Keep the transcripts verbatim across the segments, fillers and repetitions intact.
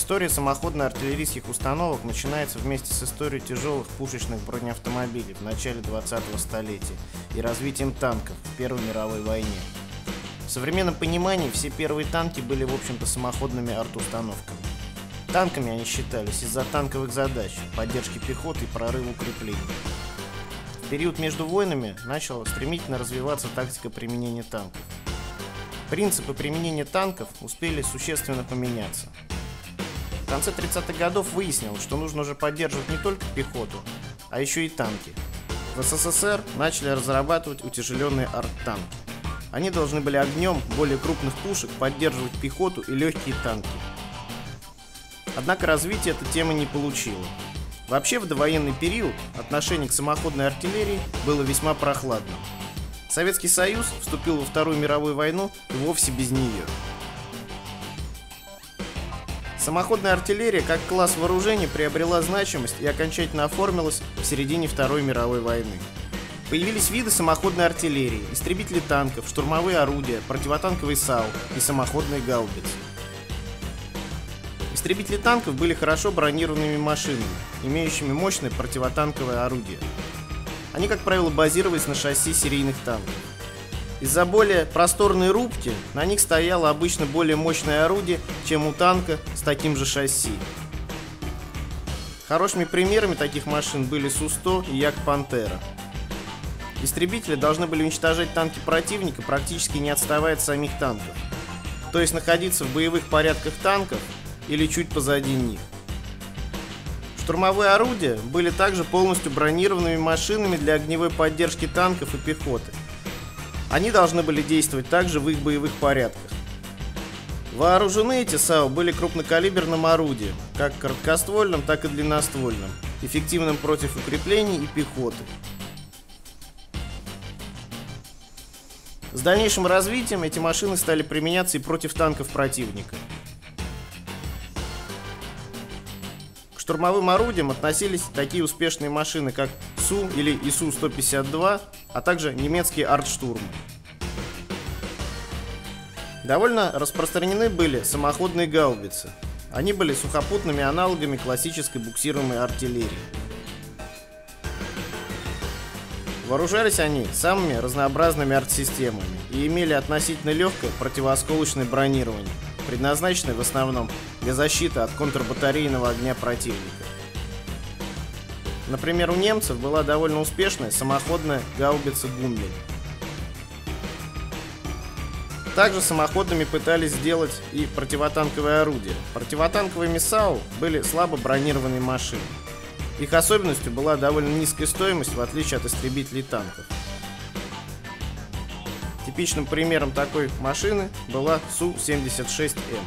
История самоходно-артиллерийских установок начинается вместе с историей тяжелых пушечных бронеавтомобилей в начале двадцатого столетия и развитием танков в Первой мировой войне. В современном понимании все первые танки были, в общем-то, самоходными артустановками. Танками они считались из-за танковых задач, поддержки пехоты и прорыва укреплений. В период между войнами начала стремительно развиваться тактика применения танков. Принципы применения танков успели существенно поменяться. В конце тридцатых годов выяснилось, что нужно уже поддерживать не только пехоту, а еще и танки. В СССР начали разрабатывать утяжеленные арттанки. Они должны были огнем более крупных пушек поддерживать пехоту и легкие танки. Однако развитие эта тема не получила. Вообще в довоенный период отношение к самоходной артиллерии было весьма прохладным. Советский Союз вступил во Вторую мировую войну и вовсе без нее. Самоходная артиллерия как класс вооружений приобрела значимость и окончательно оформилась в середине Второй мировой войны. Появились виды самоходной артиллерии, истребители танков, штурмовые орудия, противотанковые САУ и самоходные гаубицы. Истребители танков были хорошо бронированными машинами, имеющими мощное противотанковое орудие. Они, как правило, базировались на шасси серийных танков. Из-за более просторной рубки на них стояло обычно более мощное орудие, чем у танка с таким же шасси. Хорошими примерами таких машин были Су сто и Як-Пантера. Истребители должны были уничтожать танки противника, практически не отставая от самих танков, то есть находиться в боевых порядках танков или чуть позади них. Штурмовые орудия были также полностью бронированными машинами для огневой поддержки танков и пехоты. Они должны были действовать также в их боевых порядках. Вооружены эти САУ были крупнокалиберным орудием, как короткоствольным, так и длинноствольным, эффективным против укреплений и пехоты. С дальнейшим развитием эти машины стали применяться и против танков противника. К штурмовым орудиям относились такие успешные машины, как Су или И Су сто пятьдесят два, а также немецкие артштурмы. Довольно распространены были самоходные гаубицы. Они были сухопутными аналогами классической буксируемой артиллерии. Вооружались они самыми разнообразными артсистемами и имели относительно легкое противоосколочное бронирование, предназначенное в основном для защиты от контрбатарейного огня противника. Например, у немцев была довольно успешная самоходная гаубица «Гуммель». Также самоходными пытались сделать и противотанковые орудия. Противотанковыми САУ были слабо бронированные машины. Их особенностью была довольно низкая стоимость, в отличие от истребителей танков. Типичным примером такой машины была Су семьдесят шесть М.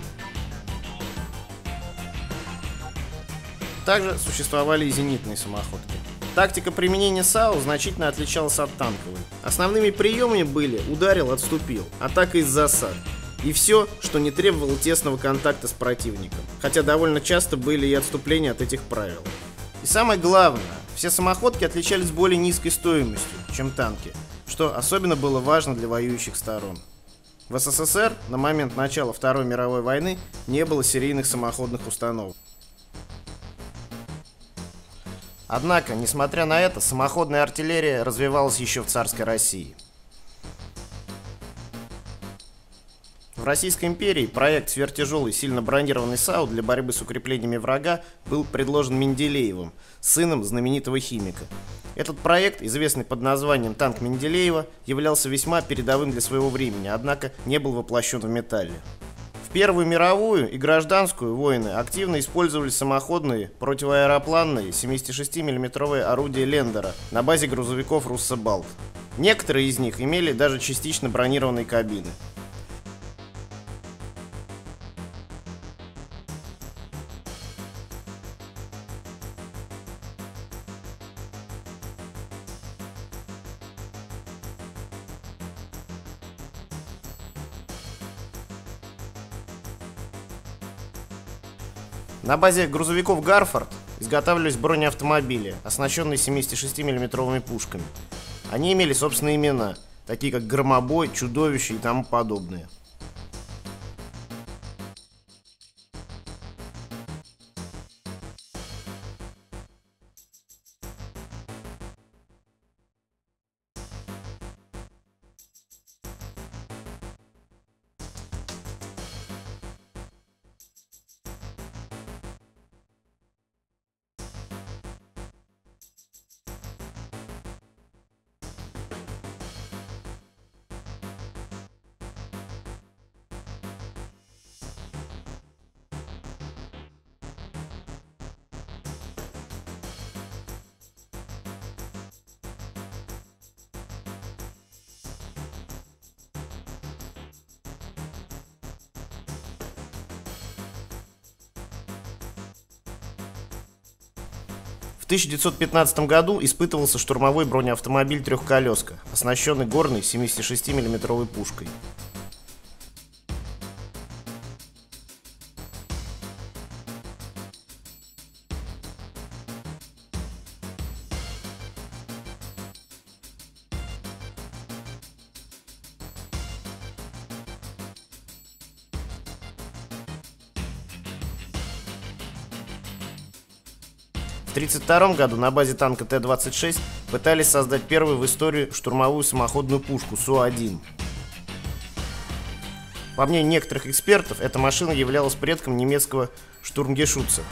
Также существовали и зенитные самоходки. Тактика применения САУ значительно отличалась от танковой. Основными приемами были ударил, отступил, атака из засад и все, что не требовало тесного контакта с противником, хотя довольно часто были и отступления от этих правил. И самое главное, все самоходки отличались более низкой стоимостью, чем танки, что особенно было важно для воюющих сторон. В СССР на момент начала Второй мировой войны не было серийных самоходных установок. Однако, несмотря на это, самоходная артиллерия развивалась еще в царской России. В Российской империи проект сверхтяжелый, сильно бронированный САУ для борьбы с укреплениями врага был предложен Менделеевым, сыном знаменитого химика. Этот проект, известный под названием «Танк Менделеева», являлся весьма передовым для своего времени, однако не был воплощен в металле. В Первую мировую и гражданскую войны активно использовались самоходные противоаэропланные семидесятишестимиллиметровые орудия Лендера на базе грузовиков Руссобалт. Некоторые из них имели даже частично бронированные кабины. На базе грузовиков «Гарфорд» изготавливались бронеавтомобили, оснащенные семидесятишестимиллиметровыми пушками. Они имели собственные имена, такие как «Громобой», «Чудовище» и тому подобные. тысяча девятьсот пятнадцатом году испытывался штурмовой бронеавтомобиль трехколеска, оснащенный горной семидесятишестимиллиметровой пушкой. В тысяча девятьсот тридцать втором году на базе танка Т двадцать шесть пытались создать первую в истории штурмовую самоходную пушку Су один. По мнению некоторых экспертов, эта машина являлась предком немецкого штурмгешутца.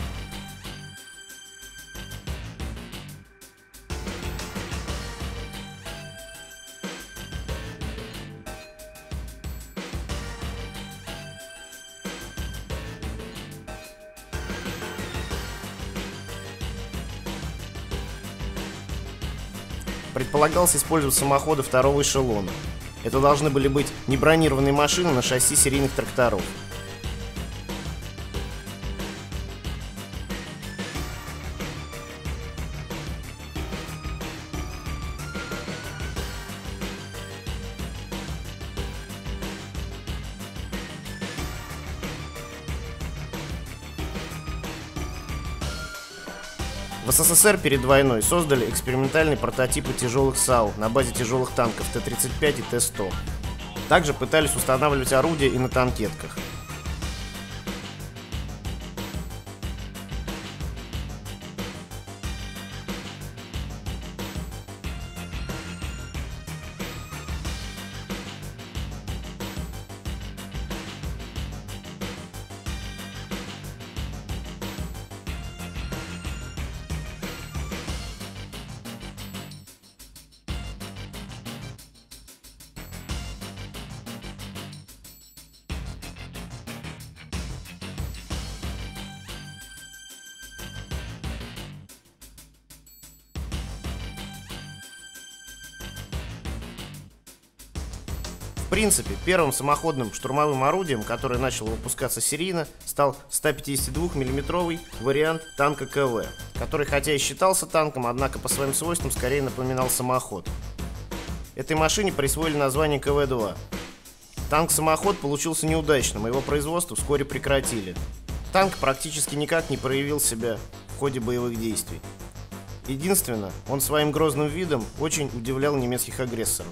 Предполагалось использовать самоходы второго эшелона. Это должны были быть не бронированные машины на шасси серийных тракторов. В СССР перед войной создали экспериментальные прототипы тяжелых САУ на базе тяжелых танков Т тридцать пять и Т сто. Также пытались устанавливать орудия и на танкетках. В принципе, первым самоходным штурмовым орудием, которое начало выпускаться серийно, стал сто пятидесятидвухмиллиметровый вариант танка К В, который хотя и считался танком, однако по своим свойствам скорее напоминал самоход. Этой машине присвоили название К В два. Танк-самоход получился неудачным, и его производство вскоре прекратили. Танк практически никак не проявил себя в ходе боевых действий. Единственное, он своим грозным видом очень удивлял немецких агрессоров.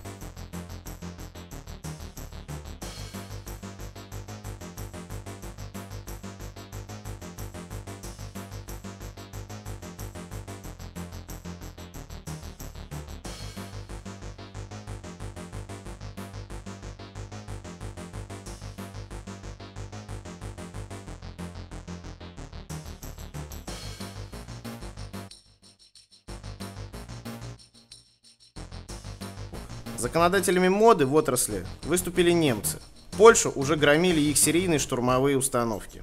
Законодателями моды в отрасли выступили немцы. Польшу уже громили их серийные штурмовые установки.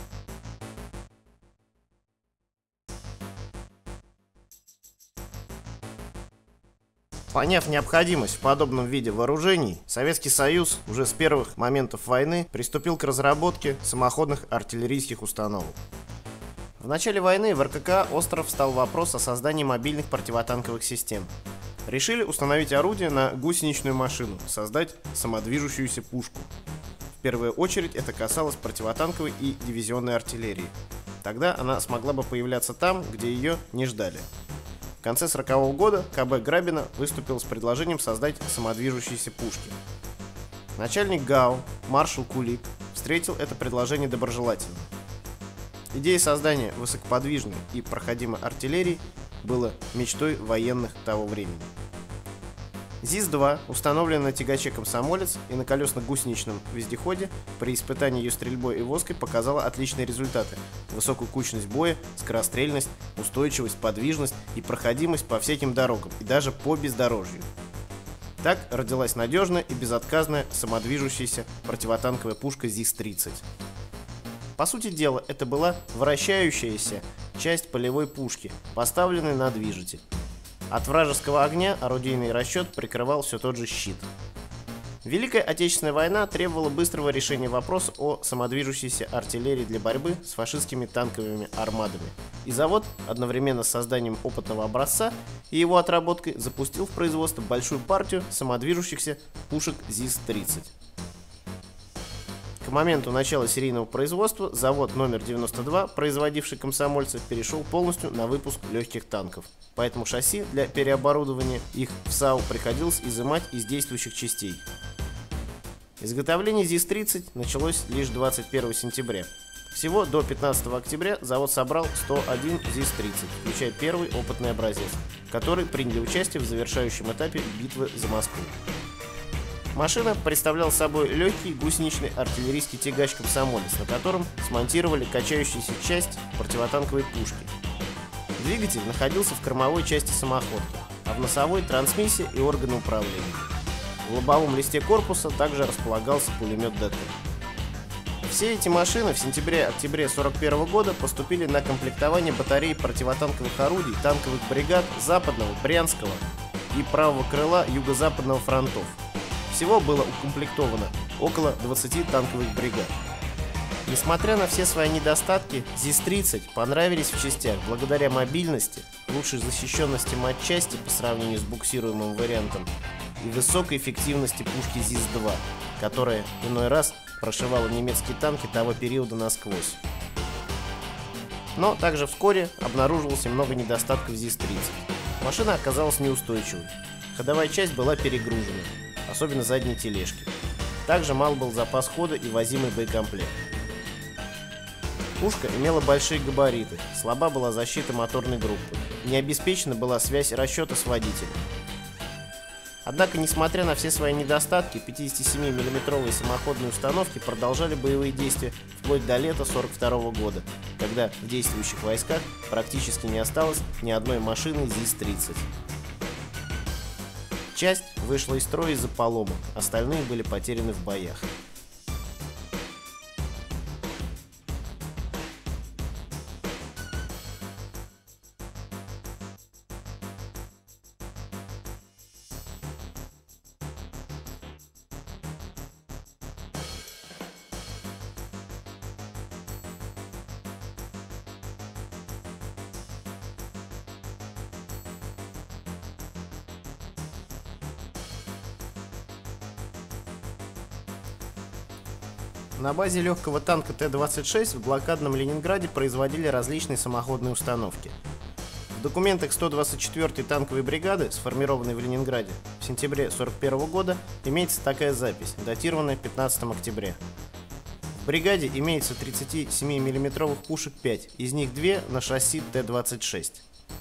Поняв необходимость в подобном виде вооружений, Советский Союз уже с первых моментов войны приступил к разработке самоходных артиллерийских установок. В начале войны в Р К К остро встал вопрос о создании мобильных противотанковых систем. Решили установить орудие на гусеничную машину, создать самодвижущуюся пушку. В первую очередь это касалось противотанковой и дивизионной артиллерии. Тогда она смогла бы появляться там, где ее не ждали. В конце сорокового года К Б Грабина выступил с предложением создать самодвижущиеся пушки. Начальник Г А У маршал Кулик встретил это предложение доброжелательно. Идея создания высокоподвижной и проходимой артиллерии было мечтой военных того времени. ЗИС два, установленный на тягаче «Комсомолец» и на колесно-гусеничном вездеходе, при испытании ее стрельбой и воской показала отличные результаты: высокую кучность боя, скорострельность, устойчивость, подвижность и проходимость по всяким дорогам и даже по бездорожью. Так родилась надежная и безотказная самодвижущаяся противотанковая пушка ЗИС тридцать. По сути дела, это была вращающаяся часть полевой пушки, поставленная на движитель. От вражеского огня орудийный расчет прикрывал все тот же щит. Великая Отечественная война требовала быстрого решения вопроса о самодвижущейся артиллерии для борьбы с фашистскими танковыми армадами. И завод, одновременно с созданием опытного образца и его отработкой, запустил в производство большую партию самодвижущихся пушек ЗИС тридцать. К моменту начала серийного производства завод номер девяносто два, производивший комсомольцев, перешел полностью на выпуск легких танков. Поэтому шасси для переоборудования их в САУ приходилось изымать из действующих частей. Изготовление ЗИС тридцать началось лишь двадцать первого сентября. Всего до пятнадцатого октября завод собрал сто один ЗИС тридцать, включая первый опытный образец, который приняли участие в завершающем этапе битвы за Москву. Машина представляла собой легкий гусеничный артиллерийский тягач «Комсомолец», на котором смонтировали качающуюся часть противотанковой пушки. Двигатель находился в кормовой части самоходки, а в носовой – трансмиссия и органы управления. В лобовом листе корпуса также располагался пулемет ДТ. Все эти машины в сентябре-октябре сорок первого года поступили на комплектование батарей противотанковых орудий танковых бригад Западного, Брянского и правого крыла Юго-Западного фронтов. Всего было укомплектовано около двадцати танковых бригад. Несмотря на все свои недостатки, ЗИС тридцать понравились в частях благодаря мобильности, лучшей защищенности матчасти по сравнению с буксируемым вариантом и высокой эффективности пушки ЗИС два, которая иной раз прошивала немецкие танки того периода насквозь. Но также вскоре обнаруживалось много недостатков ЗИС тридцать. Машина оказалась неустойчивой, ходовая часть была перегружена, особенно задние тележки. Также мал был запас хода и возимый боекомплект. Пушка имела большие габариты, слаба была защита моторной группы, не обеспечена была связь расчета с водителем. Однако, несмотря на все свои недостатки, пятидесятисемимиллиметровые самоходные установки продолжали боевые действия вплоть до лета сорок второго года, когда в действующих войсках практически не осталось ни одной машины ЗИС тридцать. Часть вышла из строя из-за поломок, остальные были потеряны в боях. На базе легкого танка Т двадцать шесть в блокадном Ленинграде производили различные самоходные установки. В документах сто двадцать четвёртой танковой бригады, сформированной в Ленинграде в сентябре сорок первого года, имеется такая запись, датированная пятнадцатого октября. В бригаде имеется тридцатисемимиллиметровых пушек пять, из них две на шасси Т двадцать шесть.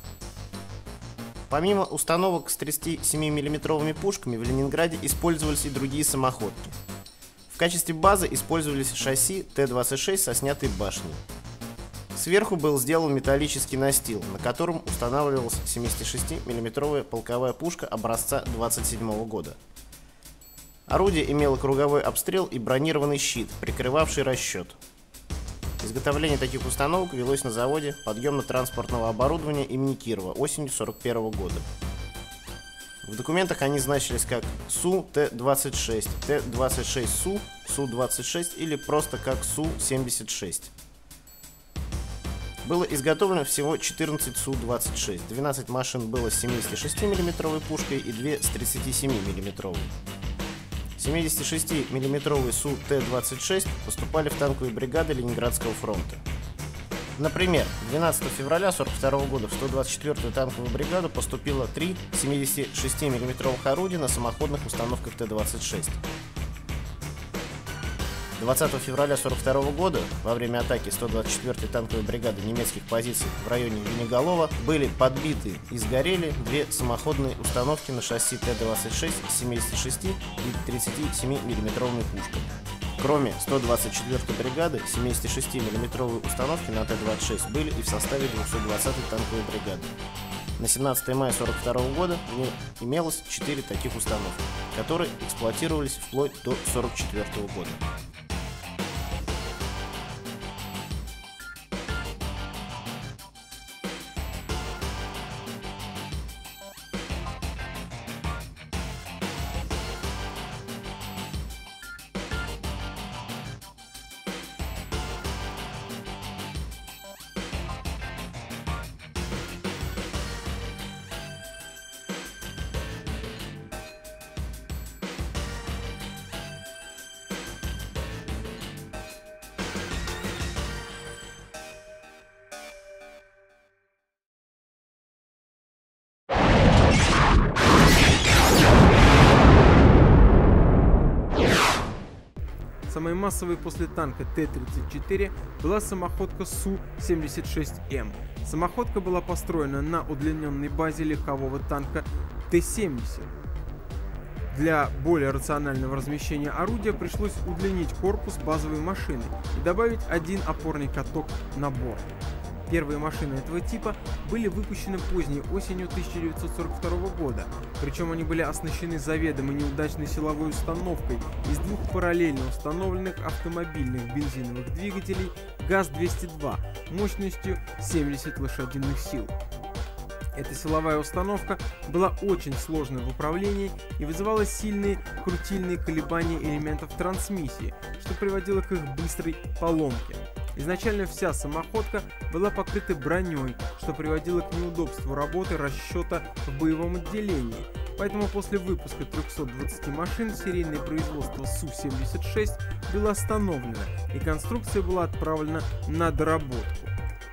Помимо установок с тридцатисемимиллиметровыми пушками в Ленинграде использовались и другие самоходки. В качестве базы использовались шасси Т двадцать шесть со снятой башней. Сверху был сделан металлический настил, на котором устанавливалась семидесятишестимиллиметровая полковая пушка образца двадцать седьмого года. Орудие имело круговой обстрел и бронированный щит, прикрывавший расчет. Изготовление таких установок велось на заводе подъемно-транспортного оборудования имени Кирова осенью сорок первого года. В документах они значились как Су Т двадцать шесть, Т двадцать шесть Су, Су двадцать шесть или просто как Су семьдесят шесть. Было изготовлено всего четырнадцать Су двадцать шесть, двенадцать машин было с семидесятишестимиллиметровой пушкой и две с тридцатисемимиллиметровой. семидесятишестимиллиметровые Су Т двадцать шесть поступали в танковые бригады Ленинградского фронта. Например, двенадцатого февраля сорок второго года в сто двадцать четвёртую танковую бригаду поступило три семидесятишестимиллиметровых орудия на самоходных установках Т двадцать шесть. двадцатого февраля сорок второго года во время атаки сто двадцать четвёртой танковой бригады немецких позиций в районе Венеголова были подбиты и сгорели две самоходные установки на шасси Т двадцать шесть с семидесятишести и тридцатисемимиллиметровыми пушками. Кроме сто двадцать четвёртой бригады, семидесятишестимиллиметровые установки на Т двадцать шесть были и в составе двухсот двадцатой танковой бригады. На семнадцатое мая сорок второго года в ней имелось четыре таких установки, которые эксплуатировались вплоть до сорок четвёртого года. Самой массовой после танка Т тридцать четыре была самоходка Су семьдесят шесть М. Самоходка была построена на удлиненной базе легкового танка Т семьдесят. Для более рационального размещения орудия пришлось удлинить корпус базовой машины и добавить один опорный каток на борт. Первые машины этого типа были выпущены поздней осенью тысяча девятьсот сорок второго года, причем они были оснащены заведомо неудачной силовой установкой из двух параллельно установленных автомобильных бензиновых двигателей ГАЗ двести два мощностью семьдесят лошадиных сил. Эта силовая установка была очень сложной в управлении и вызывала сильные крутильные колебания элементов трансмиссии, что приводило к их быстрой поломке. Изначально вся самоходка была покрыта броней, что приводило к неудобству работы расчета в боевом отделении. Поэтому после выпуска трёхсот двадцати машин серийное производство Су семьдесят шесть было остановлено, и конструкция была отправлена на доработку.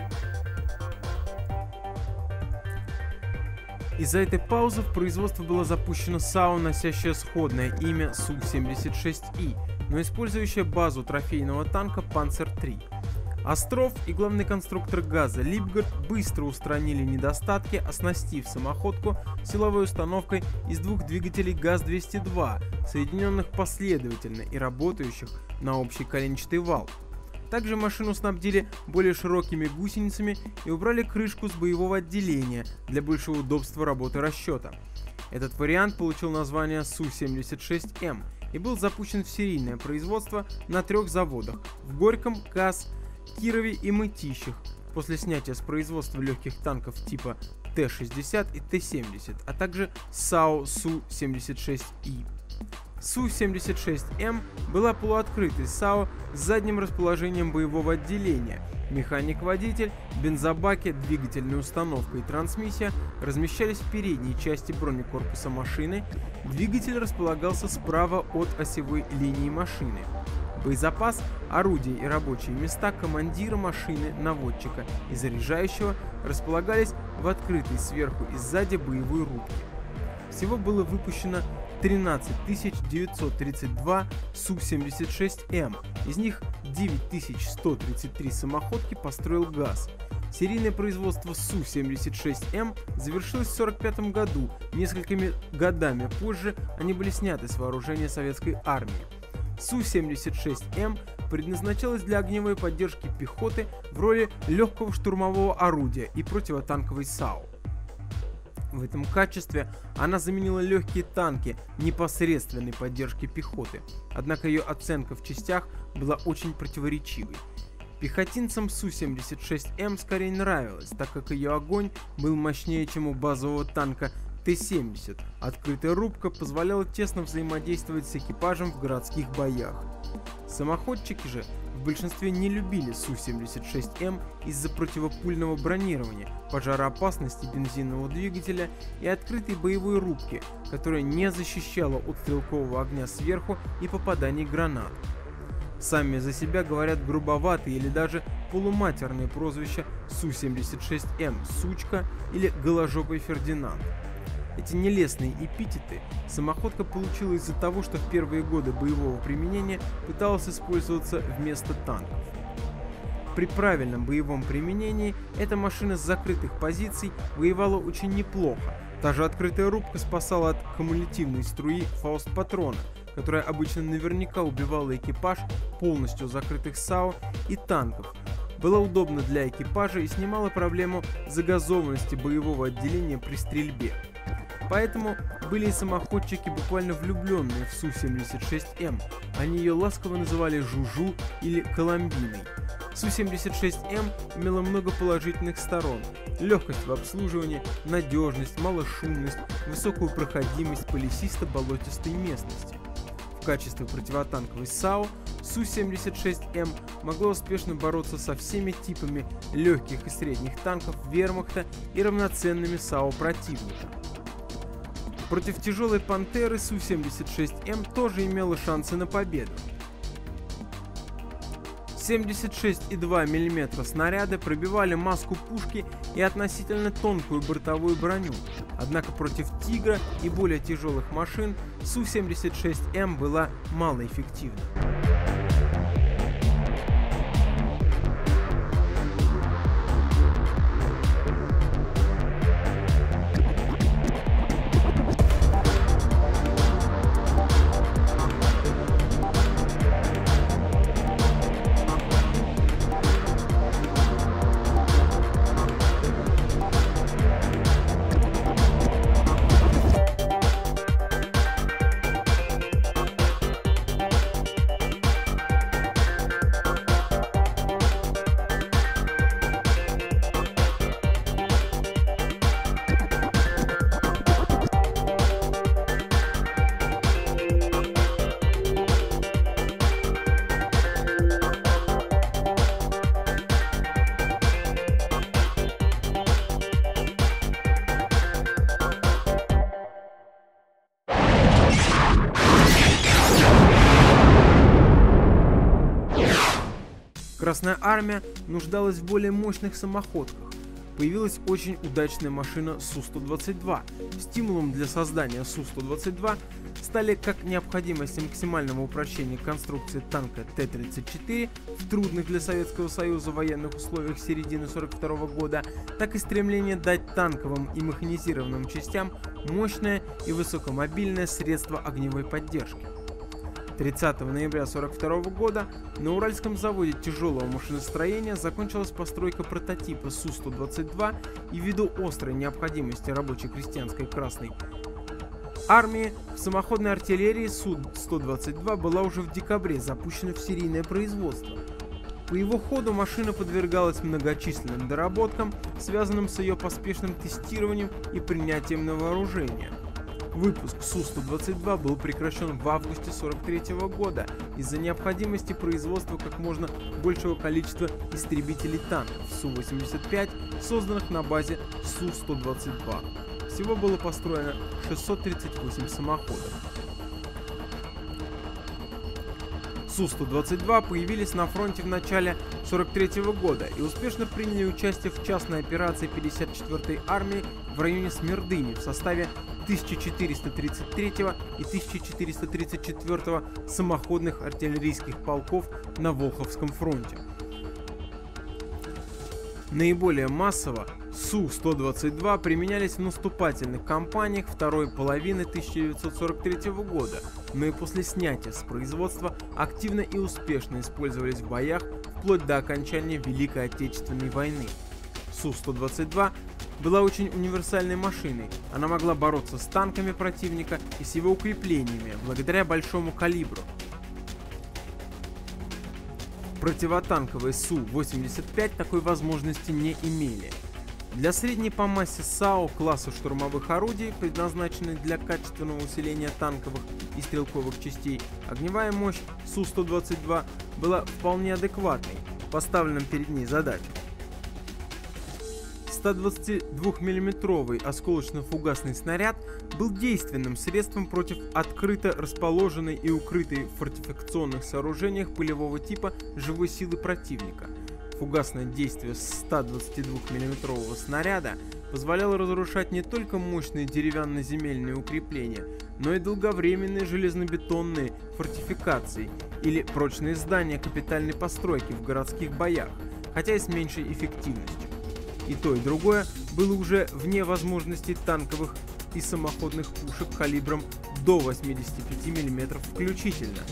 Из-за этой паузы в производство было запущено САУ, носящее сходное имя Су семьдесят шесть И, но использующее базу трофейного танка Панцер три. Остров и главный конструктор ГАЗа Липгард быстро устранили недостатки, оснастив самоходку силовой установкой из двух двигателей ГАЗ двести два, соединенных последовательно и работающих на общий коленчатый вал. Также машину снабдили более широкими гусеницами и убрали крышку с боевого отделения для большего удобства работы расчета. Этот вариант получил название Су семьдесят шесть М и был запущен в серийное производство на трех заводах – в Горьком, КАЗ, Кирове и Мытищах, после снятия с производства легких танков типа Т шестьдесят и Т семьдесят, а также САУ Су семьдесят шесть И. Су семьдесят шесть М была полуоткрытой САУ с задним расположением боевого отделения. Механик-водитель, бензобаки, двигательная установка и трансмиссия размещались в передней части бронекорпуса машины. Двигатель располагался справа от осевой линии машины. Боезапас, орудия и рабочие места командира машины, наводчика и заряжающего располагались в открытой сверху и сзади боевой рубке. Всего было выпущено тринадцать тысяч девятьсот тридцать два Су семьдесят шесть М, из них девять тысяч сто тридцать три самоходки построил ГАЗ. Серийное производство Су семьдесят шесть М завершилось в сорок пятом году, несколькими годами позже они были сняты с вооружения советской армии. Су семьдесят шесть М предназначалась для огневой поддержки пехоты в роли легкого штурмового орудия и противотанковой САУ. В этом качестве она заменила легкие танки непосредственной поддержки пехоты, однако ее оценка в частях была очень противоречивой. Пехотинцам Су семьдесят шесть М скорее нравилось, так как ее огонь был мощнее, чем у базового танка Т семьдесят. Открытая рубка позволяла тесно взаимодействовать с экипажем в городских боях. Самоходчики же в большинстве не любили Су семьдесят шесть М из-за противопульного бронирования, пожароопасности бензинового двигателя и открытой боевой рубки, которая не защищала от стрелкового огня сверху и попаданий гранат. Сами за себя говорят грубоватые или даже полуматерные прозвища Су семьдесят шесть М «Сучка» или «Голожопый Фердинанд». Эти нелестные эпитеты самоходка получила из-за того, что в первые годы боевого применения пыталась использоваться вместо танков. При правильном боевом применении эта машина с закрытых позиций воевала очень неплохо. Та же открытая рубка спасала от кумулятивной струи фауст-патрона, которая обычно наверняка убивала экипаж полностью закрытых САУ и танков. Была удобна для экипажа и снимала проблему загазованности боевого отделения при стрельбе. Поэтому были и самоходчики, буквально влюбленные в Су семьдесят шесть М. Они ее ласково называли Жужу или Коломбиной. Су семьдесят шесть М имела много положительных сторон: легкость в обслуживании, надежность, малошумность, высокую проходимость по лесисто-болотистой местности. В качестве противотанковой САУ Су семьдесят шесть М могла успешно бороться со всеми типами легких и средних танков вермахта и равноценными САУ противника. Против тяжелой «Пантеры» Су семьдесят шесть М тоже имела шансы на победу. семьдесят шесть и два миллиметра снаряды пробивали маску пушки и относительно тонкую бортовую броню, однако против «Тигра» и более тяжелых машин Су семьдесят шесть М была малоэффективна. Красная Армия нуждалась в более мощных самоходках. Появилась очень удачная машина Су сто двадцать два. Стимулом для создания Су сто двадцать два стали как необходимость максимального упрощения конструкции танка Т тридцать четыре в трудных для Советского Союза военных условиях середины сорок второго года, так и стремление дать танковым и механизированным частям мощное и высокомобильное средство огневой поддержки. тридцатого ноября сорок второго года на Уральском заводе тяжелого машиностроения закончилась постройка прототипа Су сто двадцать два, и ввиду острой необходимости рабочей крестьянской Красной Армии в самоходной артиллерии Су сто двадцать два была уже в декабре запущена в серийное производство. По его ходу машина подвергалась многочисленным доработкам, связанным с ее поспешным тестированием и принятием на вооружение. Выпуск Су сто двадцать два был прекращен в августе сорок третьего года из-за необходимости производства как можно большего количества истребителей танков Су восемьдесят пять, созданных на базе Су сто двадцать два. Всего было построено шестьсот тридцать восемь самоходов. Су сто двадцать два появились на фронте в начале сорок третьего года и успешно приняли участие в частной операции пятьдесят четвёртой армии в районе Смердыни в составе тысяча четыреста тридцать третьего и тысяча четыреста тридцать четвёртого самоходных артиллерийских полков на Волховском фронте. Наиболее массово Су сто двадцать два применялись в наступательных кампаниях второй половины тысяча девятьсот сорок третьего года, но и после снятия с производства активно и успешно использовались в боях вплоть до окончания Великой Отечественной войны. Су сто двадцать два была очень универсальной машиной, она могла бороться с танками противника и с его укреплениями благодаря большому калибру. Противотанковые Су восемьдесят пять такой возможности не имели. Для средней по массе САУ класса штурмовых орудий, предназначенных для качественного усиления танковых и стрелковых частей, огневая мощь Су сто двадцать два была вполне адекватной поставленным перед ней задачам. сто двадцатидвухмиллиметровый осколочно-фугасный снаряд был действенным средством против открыто расположенной и укрытой в фортификационных сооружениях пылевого типа живой силы противника. Фугасное действие ста двадцатидвухмиллиметрового снаряда позволяло разрушать не только мощные деревянно-земельные укрепления, но и долговременные железнобетонные фортификации или прочные здания капитальной постройки в городских боях, хотя и с меньшей эффективностью. И то, и другое было уже вне возможностей танковых и самоходных пушек калибром до восьмидесяти пяти миллиметров включительно.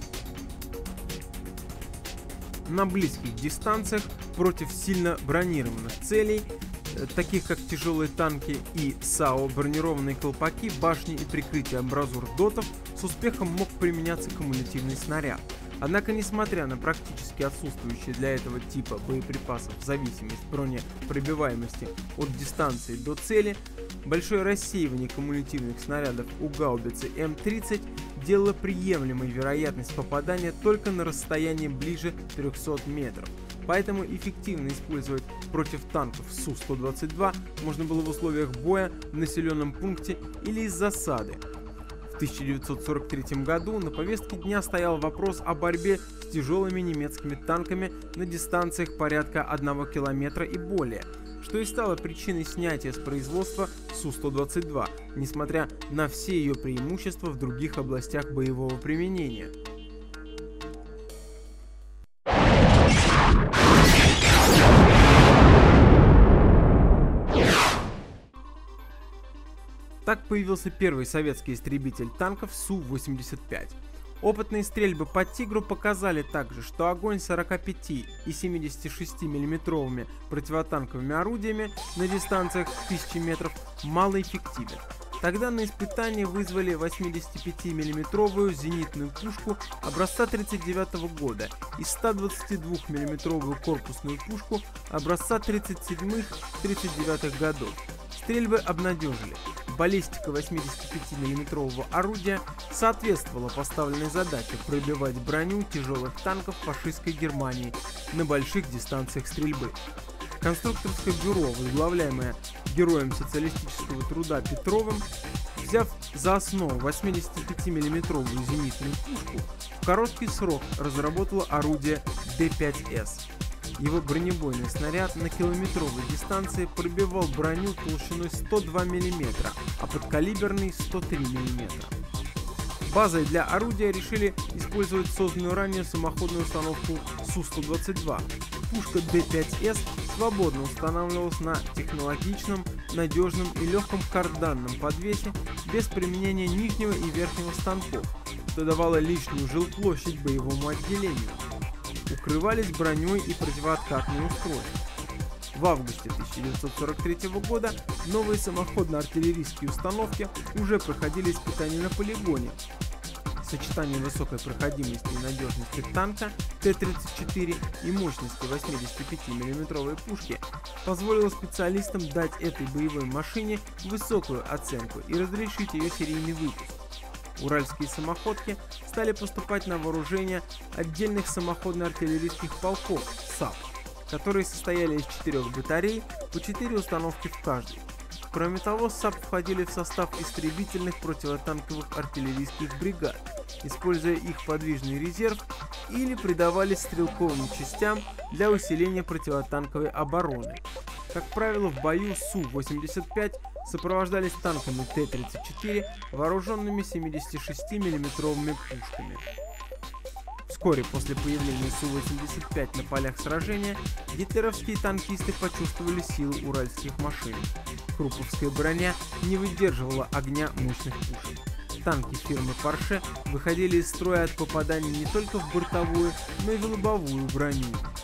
На близких дистанциях против сильно бронированных целей, таких как тяжелые танки и САУ, бронированные колпаки, башни и прикрытие амбразур дотов, с успехом мог применяться кумулятивный снаряд. Однако, несмотря на практически отсутствующие для этого типа боеприпасов зависимость бронепробиваемости от дистанции до цели, большое рассеивание кумулятивных снарядов у гаубицы М тридцать делало приемлемой вероятность попадания только на расстояние ближе трёхсот метров. Поэтому эффективно использовать против танков Су сто двадцать два можно было в условиях боя в населенном пункте или из засады. В тысяча девятьсот сорок третьем году на повестке дня стоял вопрос о борьбе с тяжелыми немецкими танками на дистанциях порядка одного километра и более, что и стало причиной снятия с производства Су сто двадцать два, несмотря на все ее преимущества в других областях боевого применения. Так появился первый советский истребитель танков Су восемьдесят пять. Опытные стрельбы по «Тигру» показали также, что огонь сорока пяти и семидесяти шести миллиметровыми противотанковыми орудиями на дистанциях тысячи метров малоэффективен. Тогда на испытание вызвали восьмидесятипятимиллиметровую зенитную пушку образца тридцать девятого года и ста двадцатидвухмиллиметровую корпусную пушку образца тридцать седьмых — тридцать девятых годов. Стрельбы обнадежили. Баллистика восьмидесятипятимиллиметрового орудия соответствовала поставленной задаче пробивать броню тяжелых танков фашистской Германии на больших дистанциях стрельбы. Конструкторское бюро, возглавляемое героем социалистического труда Петровым, Взяв за основу восьмидесятипятимиллиметровую зенитную пушку, в короткий срок разработала орудие Д пять С. Его бронебойный снаряд на километровой дистанции пробивал броню толщиной сто два миллиметра, а подкалиберный сто три миллиметра. Базой для орудия решили использовать созданную ранее самоходную установку Су сто двадцать два. Пушка Д пять С свободно устанавливалась на технологичном, надежном и легком карданном подвесе без применения нижнего и верхнего станков, что давало лишнюю жилплощадь боевому отделению. Укрывались броней и противооткатные устройства. В августе тысяча девятьсот сорок третьего года новые самоходно-артиллерийские установки уже проходили испытания на полигоне. Сочетание высокой проходимости и надежности танка Т тридцать четыре и мощности восьмидесятипятимиллиметровой пушки позволило специалистам дать этой боевой машине высокую оценку и разрешить ее серийный выпуск. Уральские самоходки стали поступать на вооружение отдельных самоходно-артиллерийских полков САП, которые состояли из четырех батарей, по четыре установки в каждой. Кроме того, САП входили в состав истребительных противотанковых артиллерийских бригад, используя их подвижный резерв, или придавались стрелковым частям для усиления противотанковой обороны. Как правило, в бою Су восемьдесят пять сопровождались танками Т тридцать четыре, вооруженными семидесятишестимиллиметровыми пушками. Вскоре после появления Су восемьдесят пять на полях сражения гитлеровские танкисты почувствовали силу уральских машин. Круповская броня не выдерживала огня мощных пушек. Танки фирмы Порше выходили из строя от попаданий не только в бортовую, но и в лобовую броню.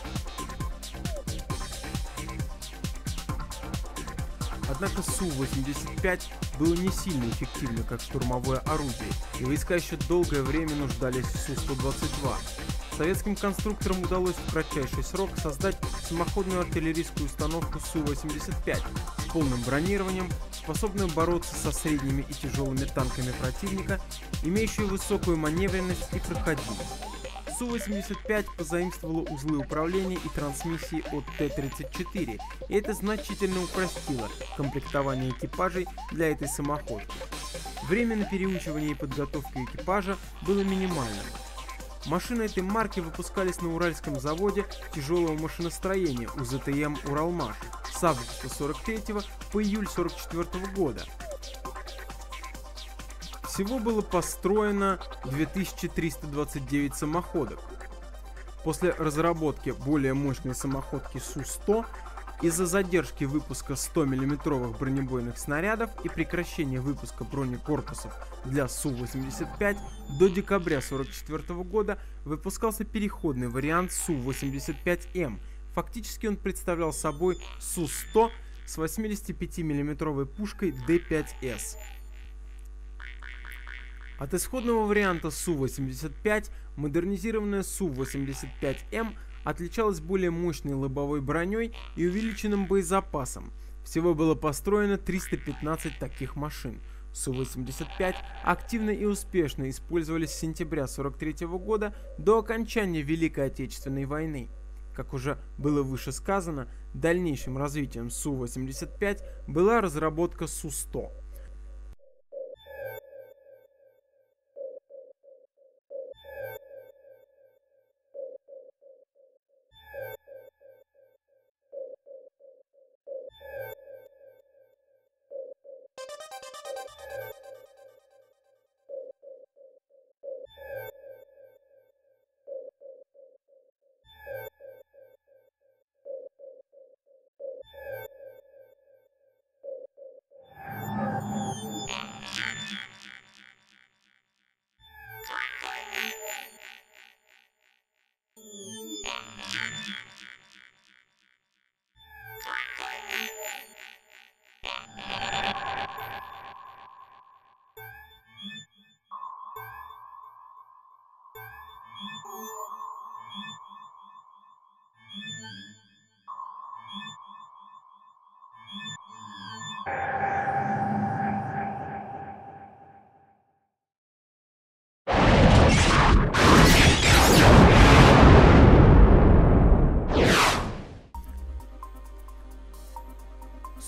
Однако Су восемьдесят пять было не сильно эффективно как штурмовое орудие, и войска еще долгое время нуждались в Су сто двадцать два. Советским конструкторам удалось в кратчайший срок создать самоходную артиллерийскую установку Су восемьдесят пять с полным бронированием, способную бороться со средними и тяжелыми танками противника, имеющую высокую маневренность и проходимость. Су восемьдесят пять позаимствовала узлы управления и трансмиссии от Т тридцать четыре, и это значительно упростило комплектование экипажей для этой самоходки. Время на переучивание и подготовку экипажа было минимальным. Машины этой марки выпускались на Уральском заводе тяжелого машиностроения У Зэ Тэ Эм «Уралмаш» с августа сорок третьего по июль сорок четвёртого года. Всего было построено две тысячи триста двадцать девять самоходок. После разработки более мощной самоходки Су сто, из-за задержки выпуска стомиллиметровых бронебойных снарядов и прекращения выпуска бронекорпусов для Су восемьдесят пять, до декабря сорок четвёртого года выпускался переходный вариант Су восемьдесят пять М. Фактически он представлял собой Су сто с восьмидесятипятимиллиметровой пушкой Д пять С. От исходного варианта Су восемьдесят пять модернизированная Су восемьдесят пять М отличалась более мощной лобовой броней и увеличенным боезапасом. Всего было построено триста пятнадцать таких машин. Су восемьдесят пять активно и успешно использовались с сентября сорок третьего года до окончания Великой Отечественной войны. Как уже было выше сказано, дальнейшим развитием Су восемьдесят пять была разработка Су сто.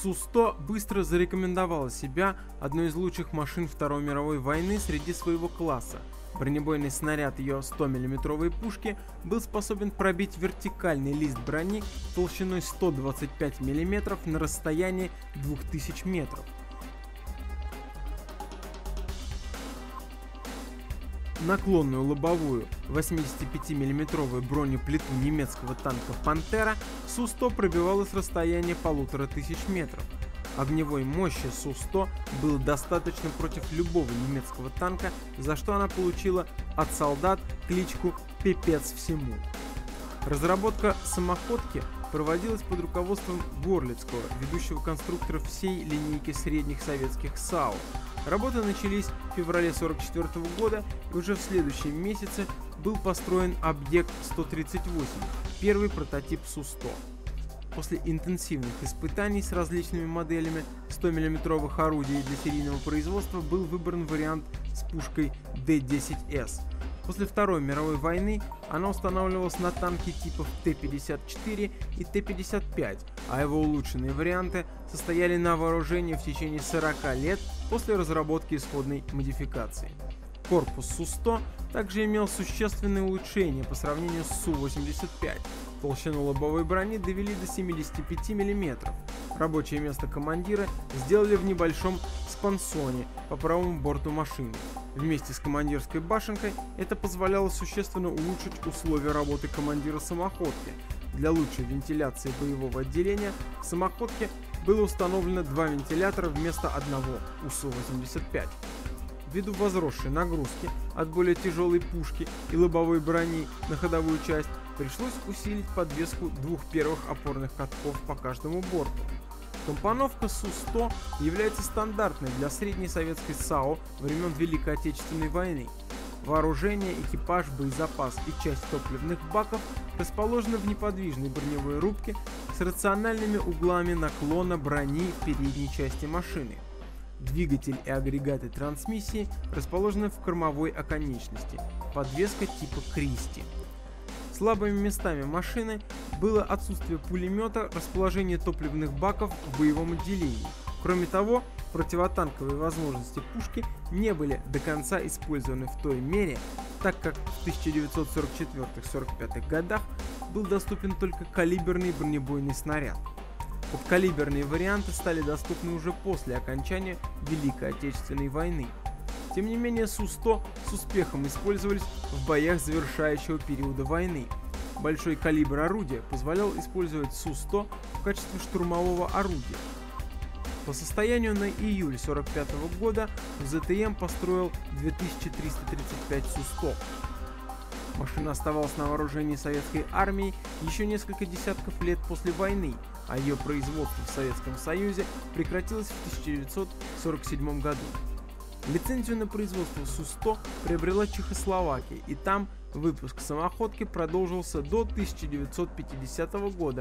Су сто быстро зарекомендовала себя одной из лучших машин Второй мировой войны среди своего класса. Бронебойный снаряд ее сто миллиметровой пушки был способен пробить вертикальный лист брони толщиной сто двадцать пять миллиметров на расстоянии двух тысяч метров. Наклонную лобовую восьмидесятипятимиллиметровую бронеплиту немецкого танка «Пантера» Су сто пробивала с расстояния полутора тысяч метров. Огневой мощи Су сто было достаточно против любого немецкого танка, за что она получила от солдат кличку «Пипец всему». Разработка самоходки проводилась под руководством Горлицкого, ведущего конструктора всей линейки средних советских САУ. Работы начались в феврале сорок четвёртого года, и уже в следующем месяце был построен объект сто тридцать восемь, первый прототип Су сто. После интенсивных испытаний с различными моделями сто миллиметровых орудий для серийного производства был выбран вариант с пушкой Д десять эс. После Второй мировой войны она устанавливалась на танки типов Т пятьдесят четыре и Т пятьдесят пять, а его улучшенные варианты состояли на вооружении в течение сорока лет после разработки исходной модификации. Корпус Су сто также имел существенные улучшения по сравнению с Су восемьдесят пять. Толщину лобовой брони довели до семидесяти пяти миллиметров. Рабочее место командира сделали в небольшом спансоне по правому борту машины. Вместе с командирской башенкой это позволяло существенно улучшить условия работы командира самоходки. Для лучшей вентиляции боевого отделения в самоходке было установлено два вентилятора вместо одного у Су восемьдесят пять. Ввиду возросшей нагрузки от более тяжелой пушки и лобовой брони на ходовую часть пришлось усилить подвеску двух первых опорных катков по каждому борту. Компоновка Су сто является стандартной для средней советской САУ времен Великой Отечественной войны. Вооружение, экипаж, боезапас и часть топливных баков расположены в неподвижной броневой рубке с рациональными углами наклона брони в передней части машины. Двигатель и агрегаты трансмиссии расположены в кормовой оконечности, подвеска типа Кристи. Слабыми местами машины было отсутствие пулемета, расположение топливных баков в боевом отделении. Кроме того, противотанковые возможности пушки не были до конца использованы в той мере, так как в тысяча девятьсот сорок четвёртом — сорок пятом годах был доступен только калиберный бронебойный снаряд. Подкалиберные варианты стали доступны уже после окончания Великой Отечественной войны. Тем не менее, Су сто с успехом использовались в боях завершающего периода войны. Большой калибр орудия позволял использовать Су сто в качестве штурмового орудия. По состоянию на июль сорок пятого года зэ тэ эм построил две тысячи триста тридцать пять Су сто. Машина оставалась на вооружении советской армии еще несколько десятков лет после войны, а ее производство в Советском Союзе прекратилось в тысяча девятьсот сорок седьмом году. Лицензию на производство Су сто приобрела Чехословакия, и там выпуск самоходки продолжился до тысяча девятьсот пятидесятого года.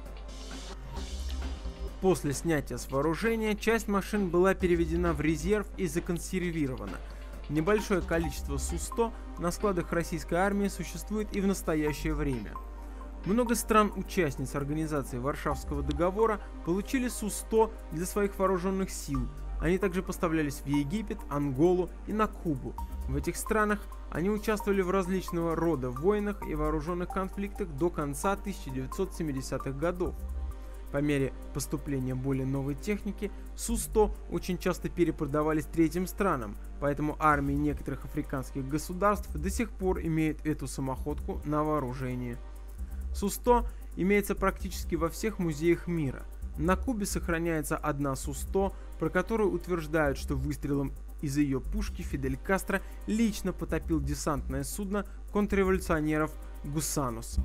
После снятия с вооружения часть машин была переведена в резерв и законсервирована. Небольшое количество Су сто на складах российской армии существует и в настоящее время. Много стран-участниц Организации Варшавского договора получили Су сто для своих вооруженных сил. Они также поставлялись в Египет, Анголу и на Кубу. В этих странах они участвовали в различного рода войнах и вооруженных конфликтах до конца тысяча девятьсот семидесятых годов. По мере поступления более новой техники, Су сто очень часто перепродавались третьим странам, поэтому армии некоторых африканских государств до сих пор имеют эту самоходку на вооружении. Су сто имеется практически во всех музеях мира. На Кубе сохраняется одна Су сто, про которую утверждают, что выстрелом из ее пушки Фидель Кастро лично потопил десантное судно контрреволюционеров «Гусанус».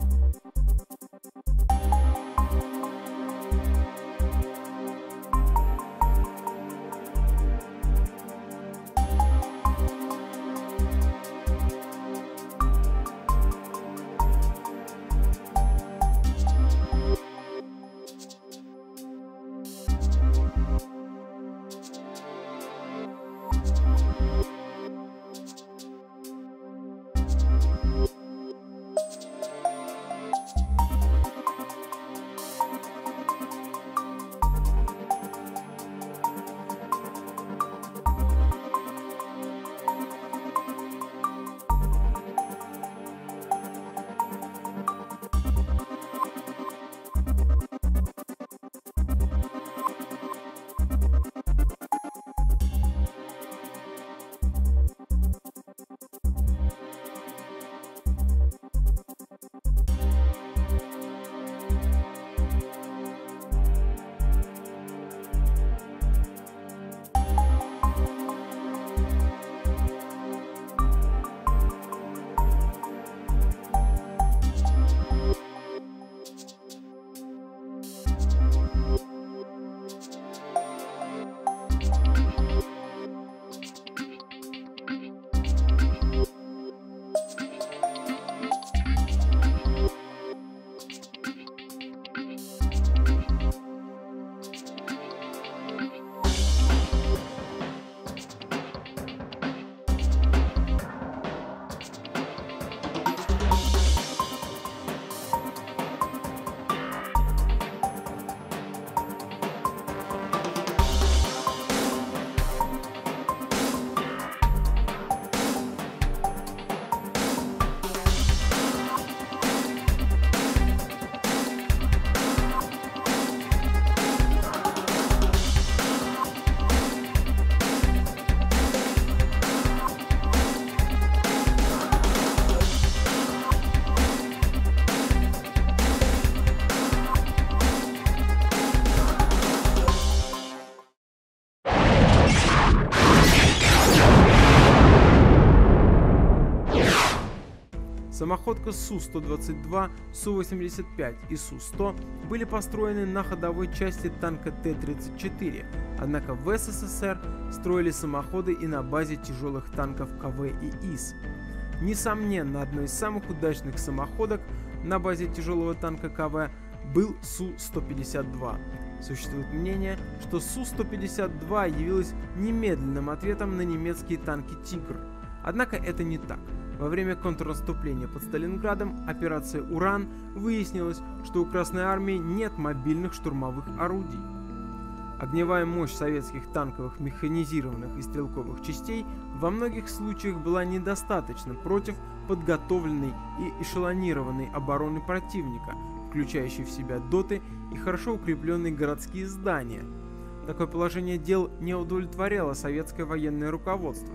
Самоходка Су сто двадцать два, Су восемьдесят пять и Су сто были построены на ходовой части танка Т тридцать четыре, однако в СССР строили самоходы и на базе тяжелых танков КВ и ИС. Несомненно, одной из самых удачных самоходок на базе тяжелого танка КВ был Су сто пятьдесят два. Существует мнение, что Су сто пятьдесят два явилась немедленным ответом на немецкие танки «Тигр». Однако это не так. Во время контрнаступления под Сталинградом, операции «Уран», выяснилось, что у Красной Армии нет мобильных штурмовых орудий. Огневая мощь советских танковых, механизированных и стрелковых частей во многих случаях была недостаточна против подготовленной и эшелонированной обороны противника, включающей в себя доты и хорошо укрепленные городские здания. Такое положение дел не удовлетворяло советское военное руководство.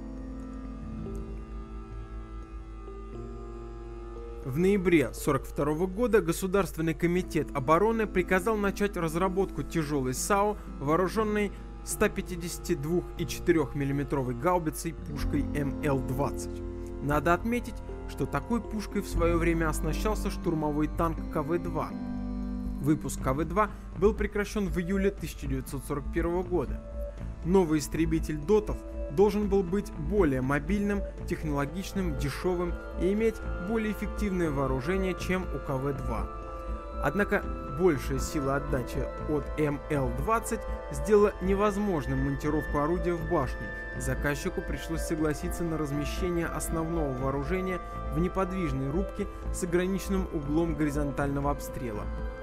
В ноябре тысяча девятьсот сорок второго года Государственный комитет обороны приказал начать разработку тяжелой САУ, вооруженной ста пятидесяти двух и четырёх миллиметровой гаубицей пушкой эм эл двадцать. Надо отметить, что такой пушкой в свое время оснащался штурмовой танк ка вэ два. Выпуск ка вэ два был прекращен в июле тысяча девятьсот сорок первого года. Новый истребитель дотов должен был быть более мобильным, технологичным, дешевым и иметь более эффективное вооружение, чем у ка вэ два. Однако большая сила отдачи от эм эл двадцать сделала невозможным монтировку орудия в башне, и заказчику пришлось согласиться на размещение основного вооружения в неподвижной рубке с ограниченным углом горизонтального обстрела.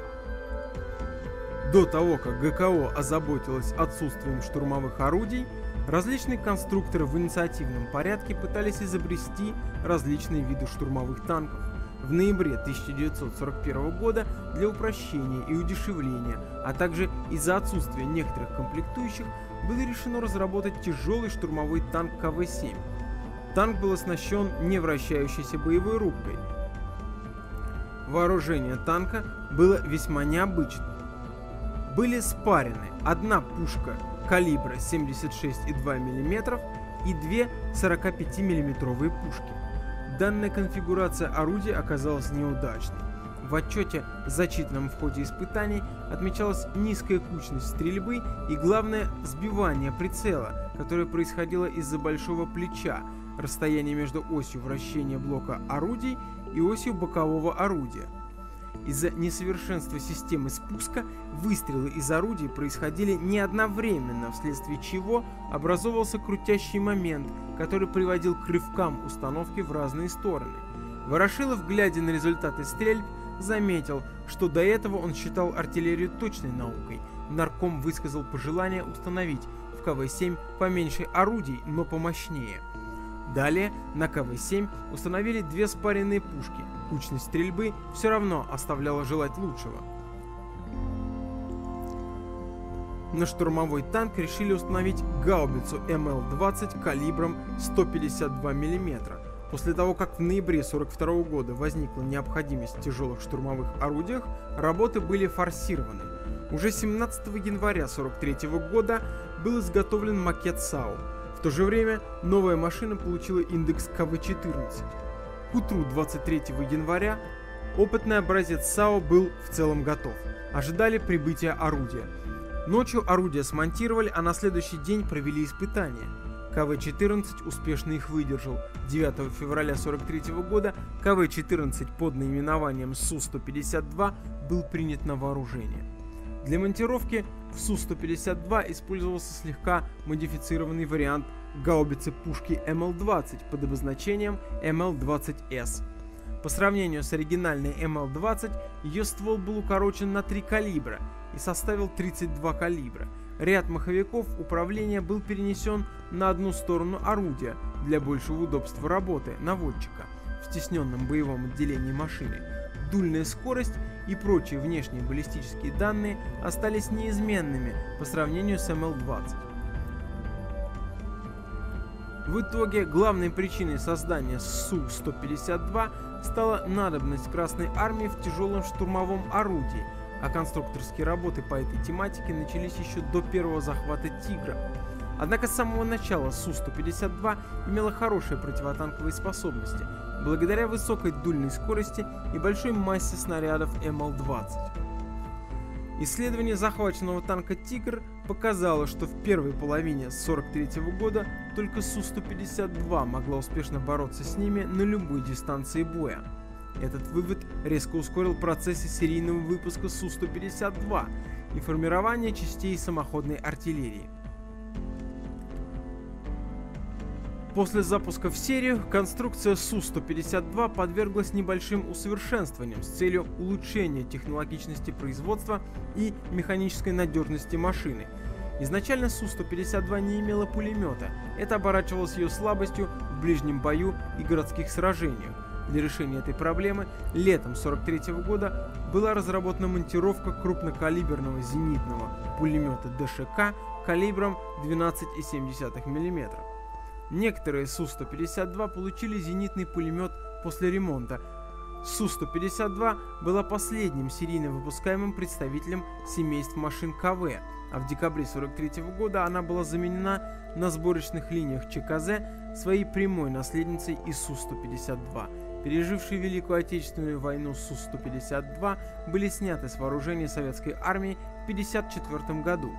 До того, как гэ ка о озаботилась отсутствием штурмовых орудий, различные конструкторы в инициативном порядке пытались изобрести различные виды штурмовых танков. В ноябре тысяча девятьсот сорок первого года для упрощения и удешевления, а также из-за отсутствия некоторых комплектующих, было решено разработать тяжелый штурмовой танк ка вэ семь. Танк был оснащен невращающейся боевой рубкой. Вооружение танка было весьма необычным. Были спарены одна пушка калибра семьдесят шесть и два миллиметра и две сорокапятимиллиметровые пушки. Данная конфигурация орудия оказалась неудачной. В отчете, зачитанном в ходе испытаний, отмечалась низкая кучность стрельбы и, главное, сбивание прицела, которое происходило из-за большого плеча, расстояние между осью вращения блока орудий и осью бокового орудия. Из-за несовершенства системы спуска выстрелы из орудий происходили не одновременно, вследствие чего образовывался крутящий момент, который приводил к рывкам установки в разные стороны. Ворошилов, глядя на результаты стрельб, заметил, что до этого он считал артиллерию точной наукой. Нарком высказал пожелание установить в ка вэ семь поменьше орудий, но помощнее. Далее на ка вэ семь установили две спаренные пушки. Кучность стрельбы все равно оставляла желать лучшего. На штурмовой танк решили установить гаубицу эм эл двадцать калибром сто пятьдесят два миллиметра. После того, как в ноябре тысяча девятьсот сорок второго года возникла необходимость в тяжелых штурмовых орудиях, работы были форсированы. Уже семнадцатого января тысяча девятьсот сорок третьего года был изготовлен макет САУ. В то же время новая машина получила индекс ка вэ четырнадцать. К утру двадцать третьего января опытный образец САУ был в целом готов. Ожидали прибытия орудия. Ночью орудия смонтировали, а на следующий день провели испытания. ка вэ четырнадцать успешно их выдержал. девятого февраля тысяча девятьсот сорок третьего года ка вэ четырнадцать под наименованием Су сто пятьдесят два был принят на вооружение. Для монтировки в Су сто пятьдесят два использовался слегка модифицированный вариант гаубицы пушки эм эл двадцать под обозначением эм эл двадцать эс. По сравнению с оригинальной эм эл двадцать, ее ствол был укорочен на три калибра и составил тридцать два калибра. Ряд маховиков управления был перенесен на одну сторону орудия для большего удобства работы наводчика в стесненном боевом отделении машины. Дульная скорость и прочие внешние баллистические данные остались неизменными по сравнению с эм эл двадцать. В итоге главной причиной создания Су сто пятьдесят два стала надобность Красной Армии в тяжелом штурмовом орудии, а конструкторские работы по этой тематике начались еще до первого захвата «Тигра». Однако с самого начала Су сто пятьдесят два имела хорошие противотанковые способности. благодаря высокой дульной скорости и большой массе снарядов эм эл двадцать. Исследование захваченного танка «Тигр» показало, что в первой половине сорок третьего года только Су сто пятьдесят два могла успешно бороться с ними на любой дистанции боя. Этот вывод резко ускорил процессы серийного выпуска Су сто пятьдесят два и формирования частей самоходной артиллерии. После запуска в серию конструкция Су сто пятьдесят два подверглась небольшим усовершенствованиям с целью улучшения технологичности производства и механической надежности машины. Изначально Су сто пятьдесят два не имела пулемета, это оборачивалось ее слабостью в ближнем бою и городских сражениях. Для решения этой проблемы летом сорок третьего года была разработана монтировка крупнокалиберного зенитного пулемета дэ шэ ка калибром двенадцать и семь десятых миллиметра. Некоторые Су сто пятьдесят два получили зенитный пулемет после ремонта. Су сто пятьдесят два была последним серийно выпускаемым представителем семейств машин ка вэ, а в декабре сорок третьего года она была заменена на сборочных линиях че ка зэ своей прямой наследницей из Су сто пятьдесят два. Пережившие Великую Отечественную войну Су сто пятьдесят два были сняты с вооружения советской армии в тысяча девятьсот пятьдесят четвёртом году.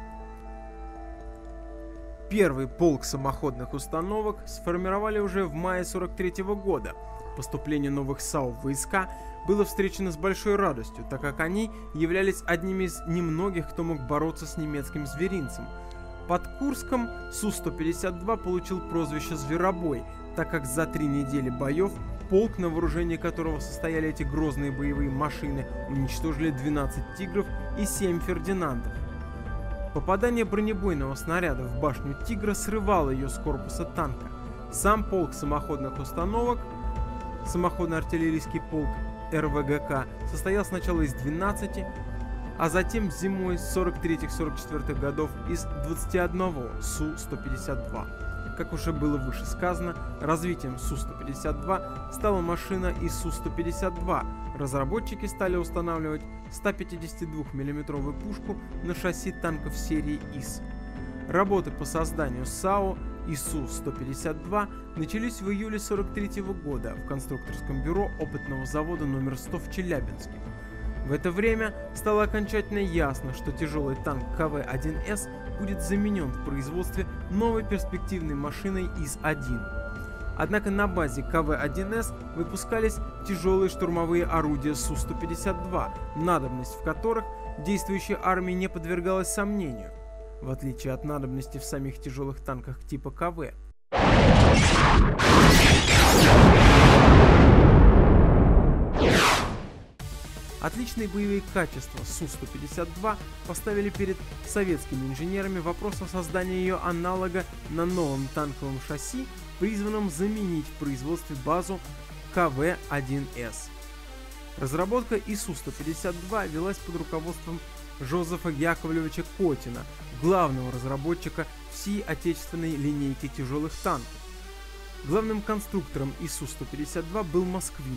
Первый полк самоходных установок сформировали уже в мае сорок третьего года. Поступление новых САУ в войска было встречено с большой радостью, так как они являлись одними из немногих, кто мог бороться с немецким зверинцем. Под Курском Су сто пятьдесят два получил прозвище «Зверобой», так как за три недели боев полк, на вооружении которого состояли эти грозные боевые машины, уничтожили двенадцать «Тигров» и семь «Фердинандов». Попадание бронебойного снаряда в башню «Тигра» срывало ее с корпуса танка. Сам полк самоходных установок, самоходно-артиллерийский полк эр вэ гэ ка, состоял сначала из двенадцати, а затем зимой с сорок третьего — сорок четвёртого годов из двадцати одного Су сто пятьдесят два. Как уже было выше сказано, развитием Су сто пятьдесят два стала машина и Су сто пятьдесят два. Разработчики стали устанавливать сто пятидесятидвухмиллиметровую пушку на шасси танков серии ИС. Работы по созданию САУ и Су сто пятьдесят два начались в июле сорок третьего года в конструкторском бюро опытного завода номер сто в Челябинске. В это время стало окончательно ясно, что тяжелый танк ка вэ один эс будет заменен в производстве новой перспективной машиной ИС один. Однако на базе ка вэ один эс выпускались тяжелые штурмовые орудия Су сто пятьдесят два, надобность в которых действующей армии не подвергалась сомнению, в отличие от надобности в самих тяжелых танках типа ка вэ. Отличные боевые качества Су сто пятьдесят два поставили перед советскими инженерами вопрос о создании ее аналога на новом танковом шасси, призванном заменить в производстве базу ка вэ один эс. Разработка и Су сто пятьдесят два велась под руководством Жозефа Яковлевича Котина, главного разработчика всей отечественной линейки тяжелых танков. Главным конструктором и Су сто пятьдесят два был москвин.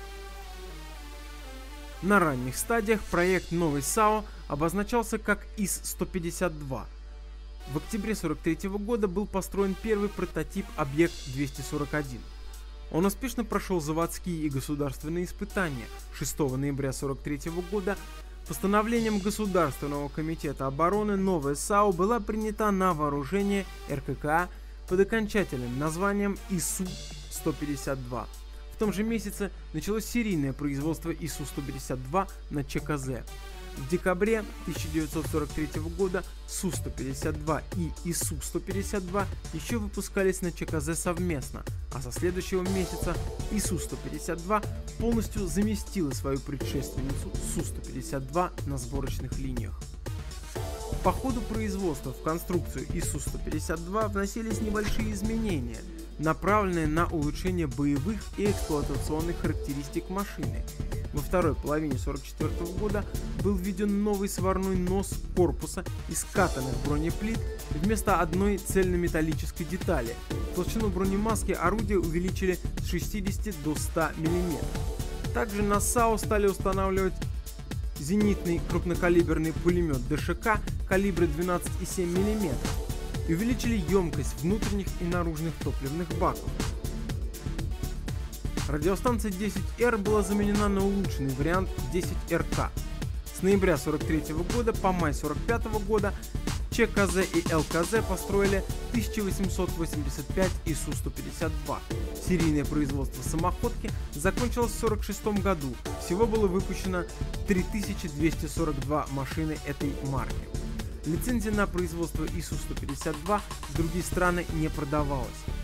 На ранних стадиях проект новой САУ обозначался как ИС сто пятьдесят два. В октябре сорок третьего года был построен первый прототип объект двести сорок один. Он успешно прошел заводские и государственные испытания. шестого ноября сорок третьего года постановлением Государственного комитета обороны новая САУ была принята на вооружение эр ка ка а под окончательным названием ИСу сто пятьдесят два. В том же месяце началось серийное производство ИСу сто пятьдесят два на че ка зэ. В декабре тысяча девятьсот сорок третьего года Су сто пятьдесят два и ИСу сто пятьдесят два еще выпускались на че ка зэ совместно, а со следующего месяца ИСу сто пятьдесят два полностью заместила свою предшественницу Су сто пятьдесят два на сборочных линиях. По ходу производства в конструкцию ИСу сто пятьдесят два вносились небольшие изменения, направленные на улучшение боевых и эксплуатационных характеристик машины. Во второй половине сорок четвёртого года был введен новый сварной нос корпуса из катанных бронеплит вместо одной цельнометаллической детали. Толщину бронемаски орудия увеличили с шестидесяти до ста миллиметров. Также на САУ стали устанавливать зенитный крупнокалиберный пулемет дэ шэ ка калибра двенадцать и семь миллиметров и увеличили емкость внутренних и наружных топливных баков. Радиостанция десять эр была заменена на улучшенный вариант десять эр ка. С ноября сорок третьего года по май сорок пятого года ЧКЗ и ЛКЗ построили тысяча восемьсот восемьдесят пять и Су сто пятьдесят два. Серийное производство самоходки закончилось в сорок шестом году. Всего было выпущено три тысячи двести сорок два машины этой марки. Лицензия на производство И Су сто пятьдесят два в другие страны не продавалась.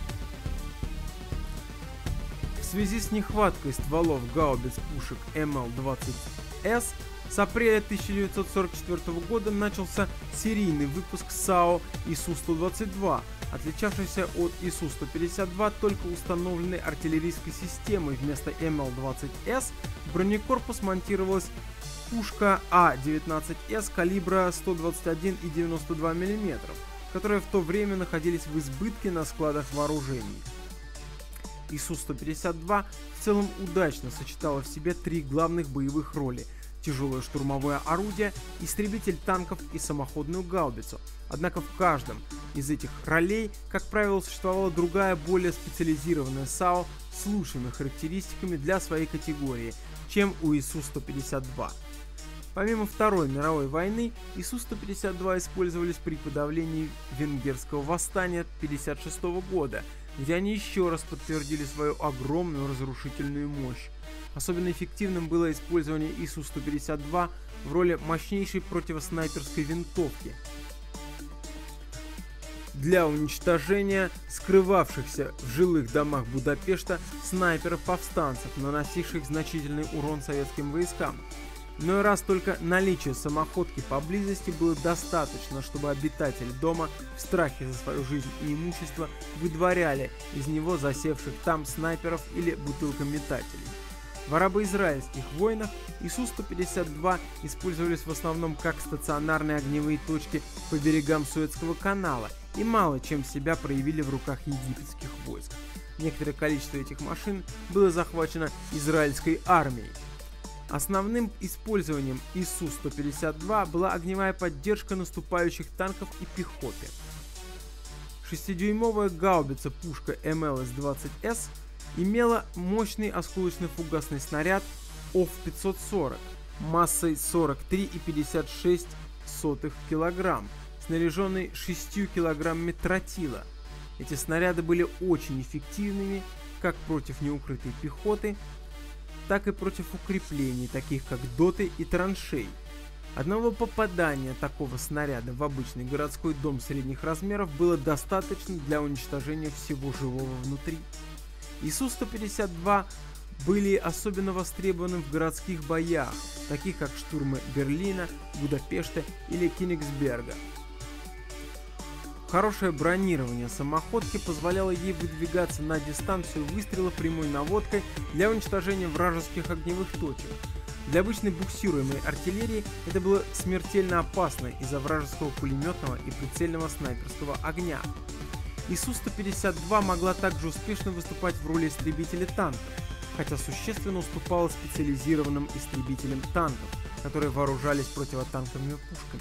В связи с нехваткой стволов гаубиц пушек эм эл двадцать эс с апреля тысяча девятьсот сорок четвёртого года начался серийный выпуск САУ И Су сто двадцать два, отличавшийся от И Су сто пятьдесят два только установленной артиллерийской системой. Вместо эм эл двадцать эс в бронекорпус монтировалась пушка А девятнадцать эс калибра сто двадцать один и девяносто два миллиметра, которые в то время находились в избытке на складах вооружений. И Су сто пятьдесят два в целом удачно сочетала в себе три главных боевых роли: тяжелое штурмовое орудие, истребитель танков и самоходную гаубицу. Однако в каждом из этих ролей, как правило, существовала другая, более специализированная САУ с лучшими характеристиками для своей категории, чем у И Су сто пятьдесят два. Помимо Второй мировой войны, И Су сто пятьдесят два использовались при подавлении венгерского восстания тысяча девятьсот пятьдесят шестого года, где они еще раз подтвердили свою огромную разрушительную мощь. Особенно эффективным было использование И Су сто пятьдесят два в роли мощнейшей противоснайперской винтовки для уничтожения скрывавшихся в жилых домах Будапешта снайперов-повстанцев, наносивших значительный урон советским войскам. Но и раз только наличие самоходки поблизости было достаточно, чтобы обитатели дома в страхе за свою жизнь и имущество выдворяли из него засевших там снайперов или бутылкометателей. В арабо-израильских войнах И Су сто пятьдесят два использовались в основном как стационарные огневые точки по берегам Суэцкого канала и мало чем себя проявили в руках египетских войск. Некоторое количество этих машин было захвачено израильской армией. Основным использованием И Су сто пятьдесят два была огневая поддержка наступающих танков и пехоты. Шестидюймовая гаубица-пушка эм эл двадцать эс имела мощный осколочно-фугасный снаряд О Ф пятьсот сорок массой сорок три и пятьдесят шесть сотых килограмм, снаряженный шестью килограммами тротила. Эти снаряды были очень эффективными как против неукрытой пехоты, так и против укреплений, таких как доты и траншей. Одного попадания такого снаряда в обычный городской дом средних размеров было достаточно для уничтожения всего живого внутри. И Су сто пятьдесят два были особенно востребованы в городских боях, таких как штурмы Берлина, Будапешта или Кёнигсберга. Хорошее бронирование самоходки позволяло ей выдвигаться на дистанцию выстрела прямой наводкой для уничтожения вражеских огневых точек. Для обычной буксируемой артиллерии это было смертельно опасно из-за вражеского пулеметного и прицельного снайперского огня. И Су сто пятьдесят два могла также успешно выступать в роли истребителя танков, хотя существенно уступала специализированным истребителям танков, которые вооружались противотанковыми пушками.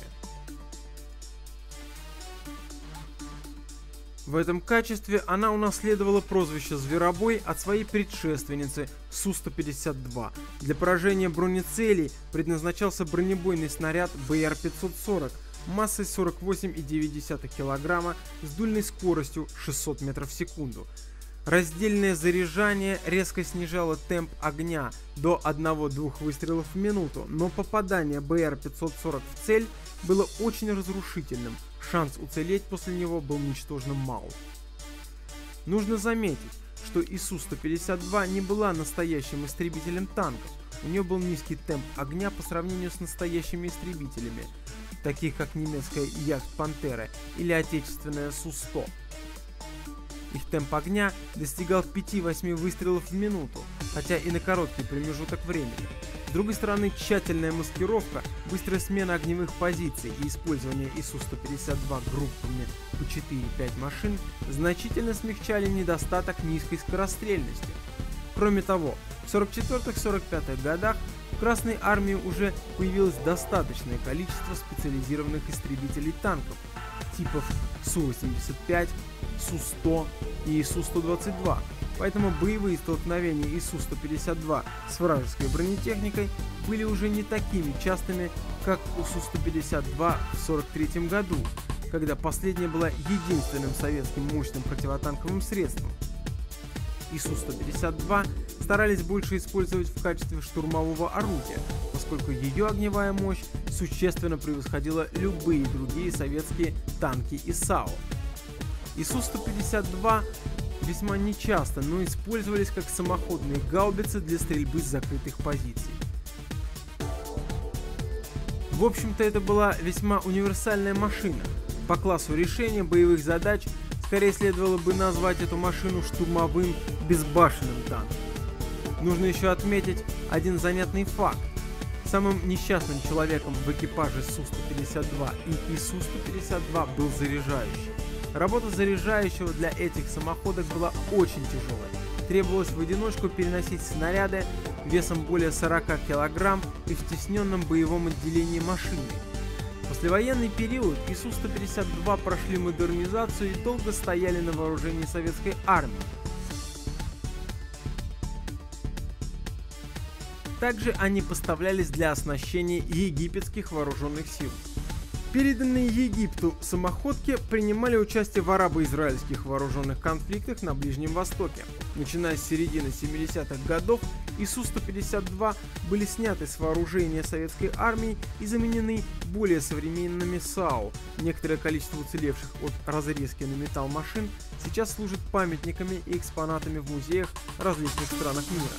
В этом качестве она унаследовала прозвище «Зверобой» от своей предшественницы Су сто пятьдесят два. Для поражения бронецелей предназначался бронебойный снаряд Бэ Эр пятьсот сорок массой сорок восемь и девять десятых килограмма с дульной скоростью шестьсот метров в секунду. Раздельное заряжание резко снижало темп огня до одного-двух выстрелов в минуту, но попадание Бэ Эр пятьсот сорок в цель было очень разрушительным, шанс уцелеть после него был ничтожно мал. Нужно заметить, что И Су сто пятьдесят два не была настоящим истребителем танков, у нее был низкий темп огня по сравнению с настоящими истребителями, таких как немецкая Яхт-Пантера или отечественная Су сто. Их темп огня достигал пяти-восьми выстрелов в минуту, хотя и на короткий промежуток времени. С другой стороны, тщательная маскировка, быстрая смена огневых позиций и использование И Су сто пятьдесят два группами по четыре-пять машин значительно смягчали недостаток низкой скорострельности. Кроме того, в сорок четвёртых — сорок пятых годах в Красной армии уже появилось достаточное количество специализированных истребителей танков типов Су восемьдесят пять, Су сто и Су сто двадцать два. поэтому боевые столкновения И Су сто пятьдесят два с вражеской бронетехникой были уже не такими частыми, как у Су сто пятьдесят два в сорок третьем году, когда последняя была единственным советским мощным противотанковым средством. И Су сто пятьдесят два старались больше использовать в качестве штурмового орудия, поскольку ее огневая мощь существенно превосходила любые другие советские танки И С А У. И Су сто пятьдесят два весьма нечасто, но использовались как самоходные гаубицы для стрельбы с закрытых позиций. В общем-то, это была весьма универсальная машина. По классу решения боевых задач скорее следовало бы назвать эту машину штурмовым безбашенным танком. Нужно еще отметить один занятный факт. Самым несчастным человеком в экипаже Су сто пятьдесят два и И Су сто пятьдесят два был заряжающий. Работа заряжающего для этих самоходок была очень тяжелой. Требовалось в одиночку переносить снаряды весом более сорока килограмм и в стесненном боевом отделении машины. В послевоенный период И Су сто пятьдесят два прошли модернизацию и долго стояли на вооружении советской армии. Также они поставлялись для оснащения египетских вооруженных сил. Переданные Египту самоходки принимали участие в арабо-израильских вооруженных конфликтах на Ближнем Востоке. Начиная с середины семидесятых годов, И Су сто пятьдесят два были сняты с вооружения советской армии и заменены более современными С А У. Некоторое количество уцелевших от разрезки на металл машин сейчас служат памятниками и экспонатами в музеях различных странах мира.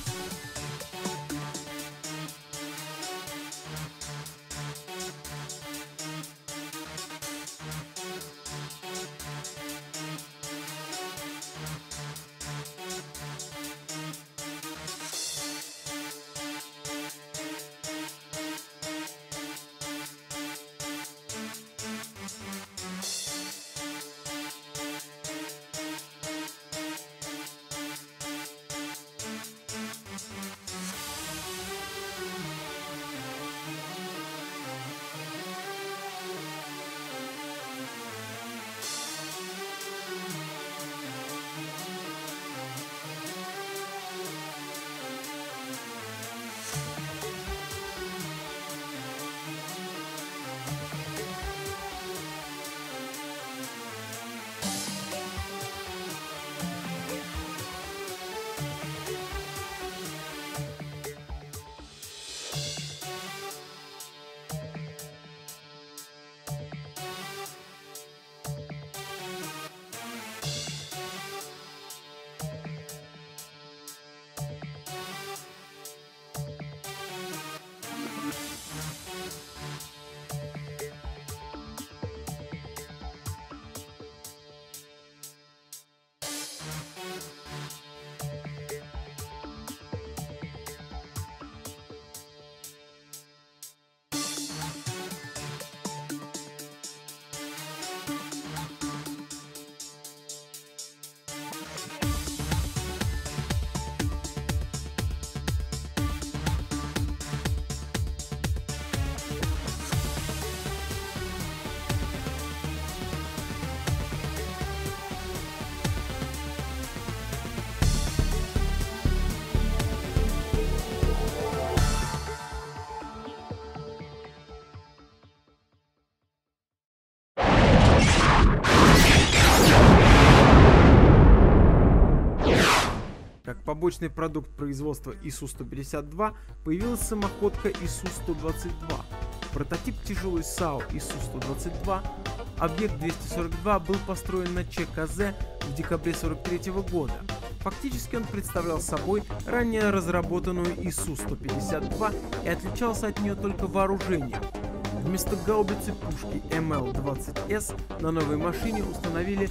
Как побочный продукт производства И Су сто пятьдесят два появилась самоходка И Су сто двадцать два. Прототип тяжелой С А У И Су сто двадцать два, объект двести сорок два, был построен на Ч К З в декабре сорок третьего года. Фактически он представлял собой ранее разработанную И Су сто пятьдесят два и отличался от нее только вооружением. Вместо гаубицы пушки М Л двадцать С на новой машине установили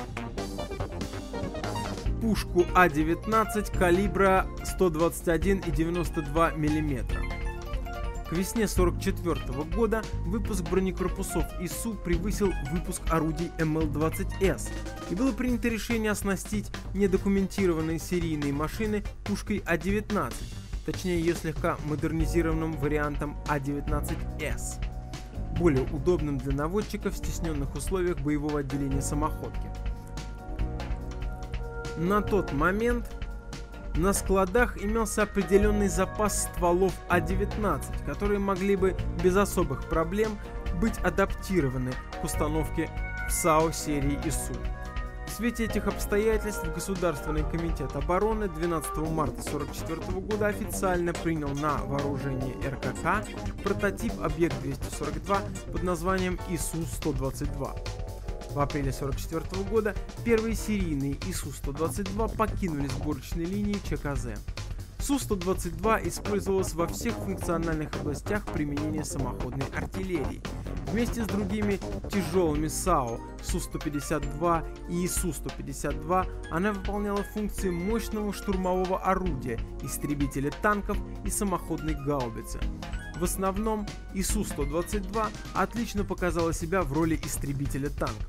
пушку А девятнадцать калибра сто двадцать один и девяносто два миллиметра. К весне сорок четвёртого года выпуск бронекорпусов И Су превысил выпуск орудий М Л двадцать С, и было принято решение оснастить недокументированные серийные машины пушкой А девятнадцать, точнее ее слегка модернизированным вариантом А девятнадцать С, более удобным для наводчика в стесненных условиях боевого отделения самоходки. На тот момент на складах имелся определенный запас стволов А девятнадцать, которые могли бы без особых проблем быть адаптированы к установке в САУ серии ИСУ. В свете этих обстоятельств Государственный комитет обороны двенадцатого марта тысяча девятьсот сорок четвёртого года официально принял на вооружение эр ка ка прототип объект двести сорок два под названием ИСУ сто двадцать два. В апреле тысяча девятьсот сорок четвёртого года первые серийные ИСУ сто двадцать два покинули сборочные линии ЧКЗ. Су сто двадцать два использовалась во всех функциональных областях применения самоходной артиллерии. Вместе с другими тяжелыми САУ Су сто пятьдесят два и ИСУ сто пятьдесят два она выполняла функции мощного штурмового орудия, истребителя танков и самоходной гаубицы. В основном ИСУ сто двадцать два отлично показала себя в роли истребителя танков.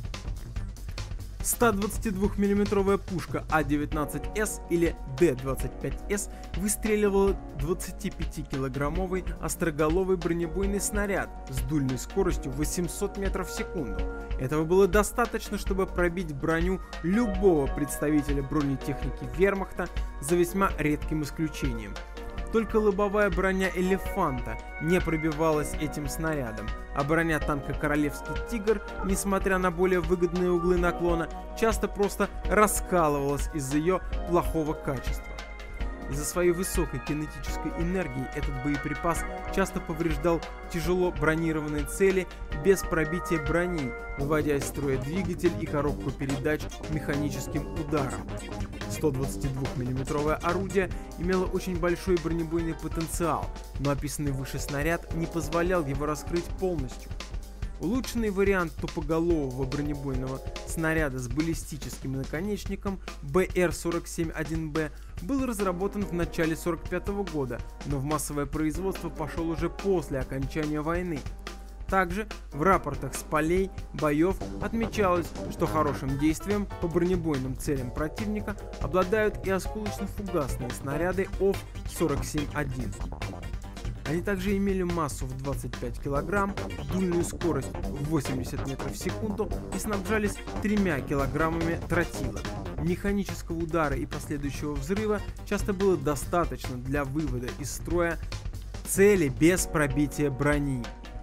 ста двадцатидвухмиллиметровая пушка А девятнадцать С или Д двадцать пять С выстреливала двадцатипятикилограммовый остроголовый бронебойный снаряд с дульной скоростью восемьсот метров в секунду. Этого было достаточно, чтобы пробить броню любого представителя бронетехники вермахта, за весьма редким исключением. Только лобовая броня «Элефанта» не пробивалась этим снарядом, а броня танка «Королевский тигр», несмотря на более выгодные углы наклона, часто просто раскалывалась из-за ее плохого качества. Из-за своей высокой кинетической энергии этот боеприпас часто повреждал тяжело бронированные цели без пробития брони, выводя из строя двигатель и коробку передач механическим ударом. сто двадцатидвухмиллиметровое орудие имело очень большой бронебойный потенциал, но описанный выше снаряд не позволял его раскрыть полностью. Улучшенный вариант тупоголового бронебойного снаряда с баллистическим наконечником Бэ Эр сорок семь один Бэ был разработан в начале сорок пятого года, но в массовое производство пошел уже после окончания войны. Также в рапортах с полей боев отмечалось, что хорошим действием по бронебойным целям противника обладают и осколочно-фугасные снаряды О Ф сорок семь один. Они также имели массу в двадцать пять килограмм, дульную скорость в восемьдесят метров в секунду и снабжались тремя килограммами тротила. Механического удара и последующего взрыва часто было достаточно для вывода из строя цели без пробития брони.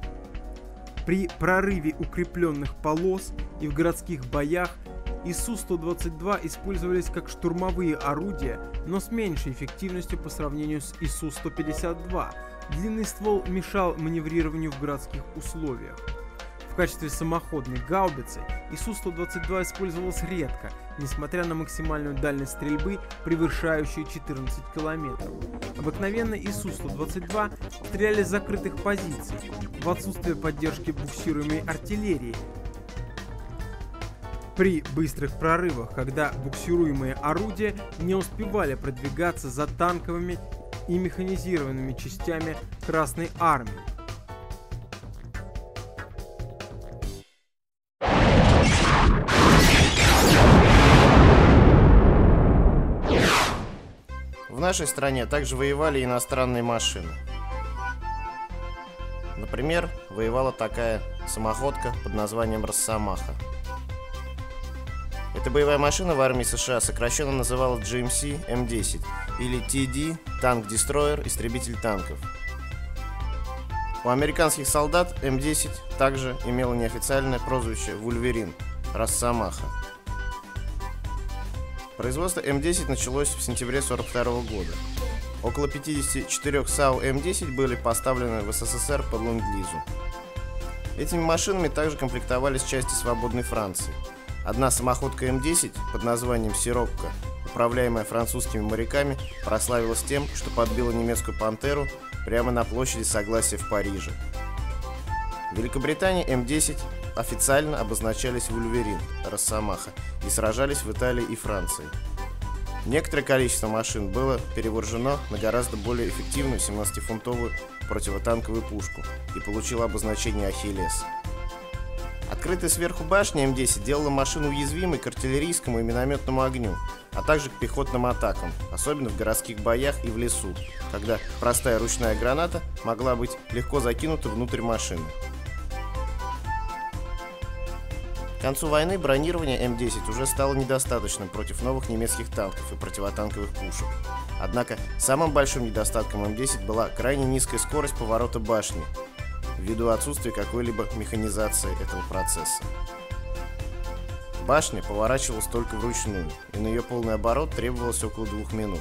При прорыве укрепленных полос и в городских боях ИСУ сто двадцать два использовались как штурмовые орудия, но с меньшей эффективностью по сравнению с ИСУ сто пятьдесят два. Длинный ствол мешал маневрированию в городских условиях. В качестве самоходной гаубицы ИСУ сто двадцать два использовалась редко, несмотря на максимальную дальность стрельбы, превышающую четырнадцать километров. Обыкновенно ИСУ сто двадцать два стреляли с закрытых позиций, в отсутствие поддержки буксируемой артиллерии. При быстрых прорывах, когда буксируемые орудия не успевали продвигаться за танковыми и механизированными частями Красной Армии. В нашей стране также воевали иностранные машины. Например, воевала такая самоходка под названием «Росомаха». Эта боевая машина в армии США сокращенно называлась Джи Эм Си Эм десять или Ти Ди танк-дестройер, истребитель танков. У американских солдат Эм десять также имела неофициальное прозвище Вульверин – Росомаха. Производство Эм десять началось в сентябре сорок второго года. Около пятидесяти четырёх САУ Эм десять были поставлены в Эс Эс Эс Эр по ленд-лизу. Этими машинами также комплектовались части свободной Франции. Одна самоходка Эм десять под названием «Сирокко», управляемая французскими моряками, прославилась тем, что подбила немецкую «Пантеру» прямо на площади Согласия в Париже. В Великобритании Эм десять официально обозначались «Вульверин» – «Росомаха» и сражались в Италии и Франции. Некоторое количество машин было перевооружено на гораздо более эффективную семнадцатифунтовую противотанковую пушку и получило обозначение «Ахиллес». Открытая сверху башня Эм десять делала машину уязвимой к артиллерийскому и минометному огню, а также к пехотным атакам, особенно в городских боях и в лесу, когда простая ручная граната могла быть легко закинута внутрь машины. концу войны бронирование эм десять уже стало недостаточным против новых немецких танков и противотанковых пушек. Однако самым большим недостатком эм десять была крайне низкая скорость поворота башни, ввиду отсутствия какой-либо механизации этого процесса. Башня поворачивалась только вручную, и на ее полный оборот требовалось около двух минут.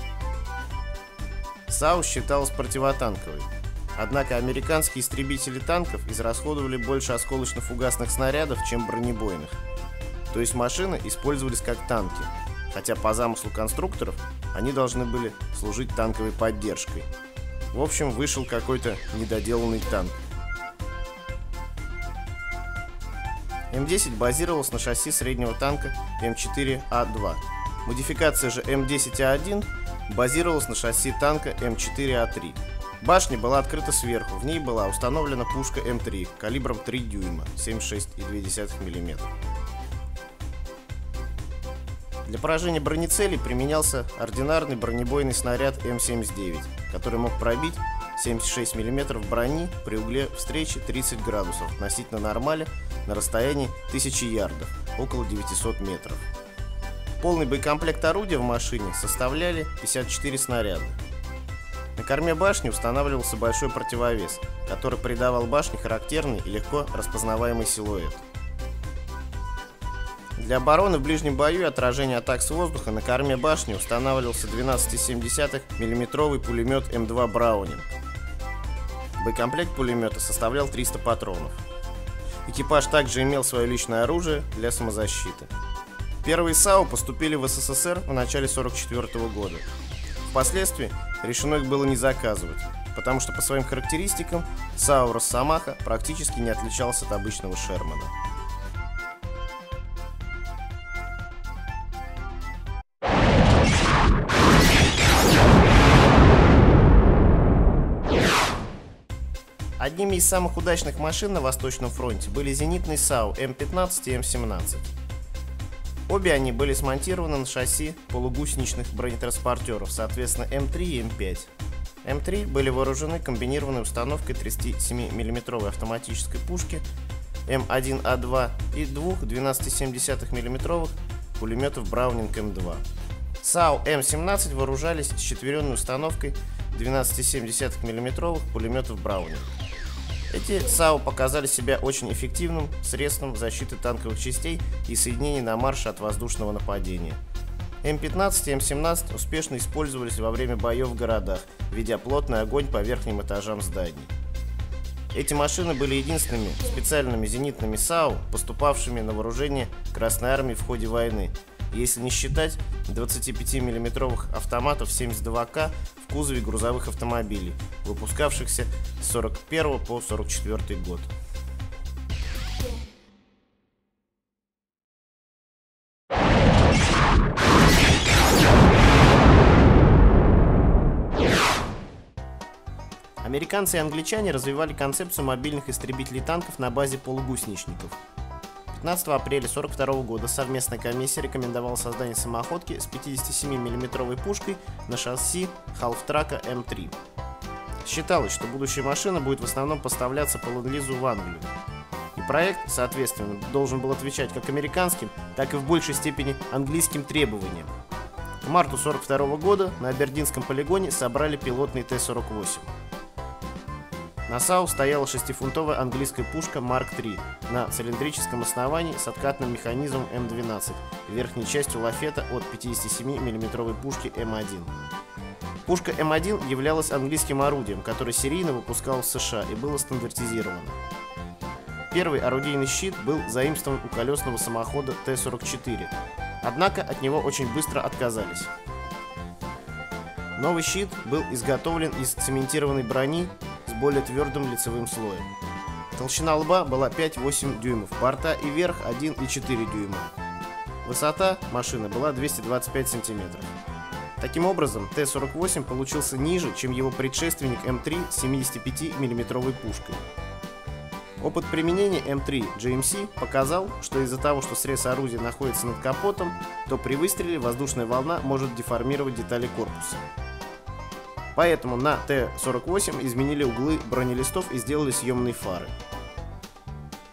САУ считалась противотанковой, однако американские истребители танков израсходовали больше осколочно-фугасных снарядов, чем бронебойных. То есть машины использовались как танки, хотя по замыслу конструкторов они должны были служить танковой поддержкой. В общем, вышел какой-то недоделанный танк. эм десять базировалась на шасси среднего танка эм четыре а два. Модификация же эм десять а один базировалась на шасси танка эм четыре а три. Башня была открыта сверху, в ней была установлена пушка эм три калибром три дюйма, семьдесят шесть и две десятых миллиметра. Для поражения бронецелей применялся ординарный бронебойный снаряд эм семьдесят девять, который мог пробить семьдесят шесть миллиметров брони при угле встречи тридцать градусов относительно нормали на расстоянии тысячи ярдов, около девятисот метров. Полный боекомплект орудия в машине составляли пятьдесят четыре снаряда. На корме башни устанавливался большой противовес, который придавал башне характерный и легко распознаваемый силуэт. Для обороны в ближнем бою и отражения атак с воздуха на корме башни устанавливался двенадцать целых семь десятых миллиметровый пулемет эм два Браунинг. Боекомплект пулемета составлял триста патронов. Экипаж также имел свое личное оружие для самозащиты. Первые САУ поступили в эс эс эс эр в начале сорок четвёртого года. Впоследствии решено их было не заказывать, потому что по своим характеристикам САУ Росомаха практически не отличался от обычного Шермана. Одними из самых удачных машин на Восточном фронте были зенитные САУ эм пятнадцать и эм семнадцать. Обе они были смонтированы на шасси полугусеничных бронетранспортеров, соответственно эм три и эм пять. эм три были вооружены комбинированной установкой тридцатисемимиллиметровой автоматической пушки эм один а два и двух двенадцать целых семь десятых миллиметровых пулеметов Браунинг эм два. САУ эм семнадцать вооружались счетверенной установкой двенадцать целых семь десятых миллиметровых пулеметов Браунинг. Эти САУ показали себя очень эффективным средством защиты танковых частей и соединений на марше от воздушного нападения. эм пятнадцать и эм семнадцать успешно использовались во время боев в городах, ведя плотный огонь по верхним этажам зданий. Эти машины были единственными специальными зенитными САУ, поступавшими на вооружение Красной Армии в ходе войны, если не считать двадцатипятимиллиметровых автоматов семьдесят два ка в кузове грузовых автомобилей, выпускавшихся с сорок первого по сорок четвёртый год. Американцы и англичане развивали концепцию мобильных истребителей танков на базе полугусеничников. пятнадцатого апреля сорок второго года совместная комиссия рекомендовала создание самоходки с пятидесятисемимиллиметровой пушкой на шасси Half-Track эм три. Считалось, что будущая машина будет в основном поставляться по ленд-лизу в Англию. И проект, соответственно, должен был отвечать как американским, так и в большей степени английским требованиям. К марту сорок второго года на Абердинском полигоне собрали пилотный Т сорок восемь. На САУ стояла шестифунтовая английская пушка Марк три на цилиндрическом основании с откатным механизмом эм двенадцать и верхней частью лафета от пятидесятисемимиллиметровой пушки эм один. Пушка эм один являлась английским орудием, которое серийно выпускалось в США и было стандартизировано. Первый орудийный щит был заимствован у колесного самохода Т сорок четыре, однако от него очень быстро отказались. Новый щит был изготовлен из цементированной брони с более твердым лицевым слоем. Толщина лба была пять-восемь дюймов, борта и верх один и четыре дюйма. Высота машины была двести двадцать пять сантиметров. Таким образом, Т сорок восемь получился ниже, чем его предшественник эм три с семидесятипятимиллиметровой пушкой. Опыт применения эм три джи эм си показал, что из-за того, что срез орудия находится над капотом, то при выстреле воздушная волна может деформировать детали корпуса. Поэтому на Т сорок восемь изменили углы бронелистов и сделали съемные фары.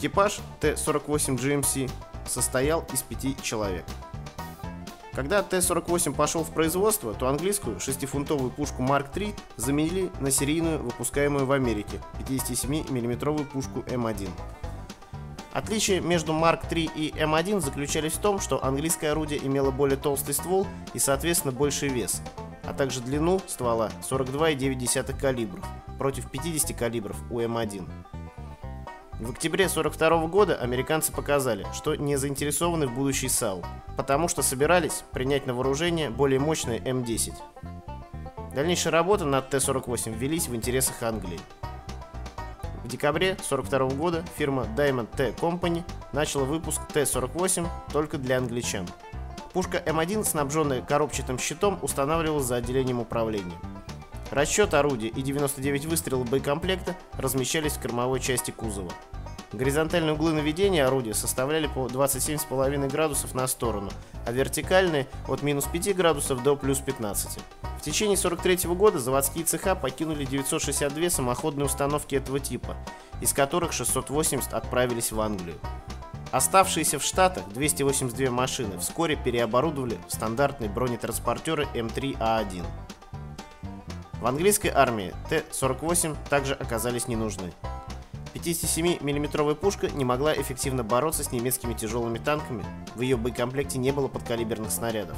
Экипаж Т сорок восемь джи эм си состоял из пяти человек. Когда Т сорок восемь пошел в производство, то английскую шестифунтовую пушку Марк три заменили на серийную, выпускаемую в Америке, пятидесятисемимиллиметровую пушку М один. Отличие между Марк три и М один заключались в том, что английское орудие имело более толстый ствол и, соответственно, больший вес, а также длину ствола сорок два и девять десятых калибров против пятидесяти калибров у М один. В октябре сорок второго года американцы показали, что не заинтересованы в будущей САУ, потому что собирались принять на вооружение более мощные М десять. Дальнейшие работы над Т сорок восемь велись в интересах Англии. В декабре сорок второго года фирма Diamond T Company начала выпуск Т сорок восемь только для англичан. Пушка М один, снабженная коробчатым щитом, устанавливалась за отделением управления. Расчет орудия и девяносто девять выстрелов боекомплекта размещались в кормовой части кузова. Горизонтальные углы наведения орудия составляли по двадцать семь и пять градусов на сторону, а вертикальные от минус пяти градусов до плюс пятнадцати. В течение сорок третьего года заводские цеха покинули девятьсот шестьдесят две самоходные установки этого типа, из которых шестьсот восемьдесят отправились в Англию. Оставшиеся в Штатах двести восемьдесят две машины вскоре переоборудовали в стандартные бронетранспортеры М три А один. В английской армии Т сорок восемь также оказались не нужны. пятидесятисемимиллиметровая пушка не могла эффективно бороться с немецкими тяжелыми танками, в ее боекомплекте не было подкалиберных снарядов.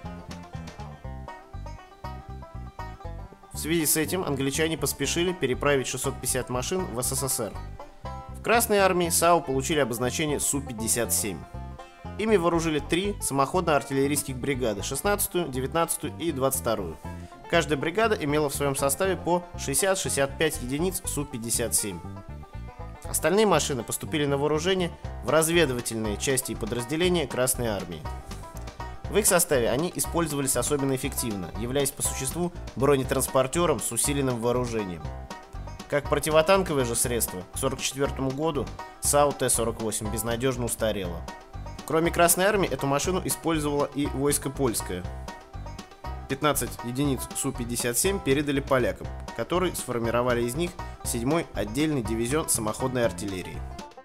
В связи с этим англичане поспешили переправить шестьсот пятьдесят машин в С С С Р. В Красной армии САУ получили обозначение Су пятьдесят семь. Ими вооружили три самоходно-артиллерийских бригады: шестнадцатую, девятнадцатую и двадцать вторую. Каждая бригада имела в своем составе по шестьдесят — шестьдесят пять единиц Су пятьдесят семь. Остальные машины поступили на вооружение в разведывательные части и подразделения Красной армии. В их составе они использовались особенно эффективно, являясь по существу бронетранспортером с усиленным вооружением. Как противотанковое же средство, к сорок четвёртому году САУ Т сорок восемь безнадежно устарела. Кроме Красной армии, эту машину использовало и войско польское. пятнадцать единиц Су пятьдесят семь передали полякам, которые сформировали из них седьмой отдельный дивизион самоходной артиллерии.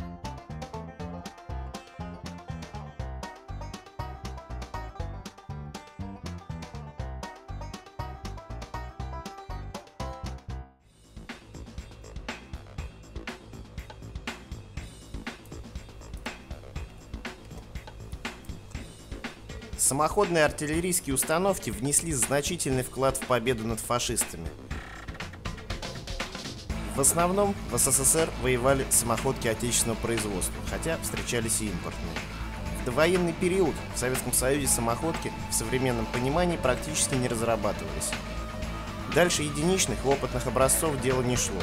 Самоходные артиллерийские установки внесли значительный вклад в победу над фашистами. В основном в С С С Р воевали самоходки отечественного производства, хотя встречались и импортные. В довоенный период в Советском Союзе самоходки в современном понимании практически не разрабатывались. Дальше единичных опытных образцов дело не шло.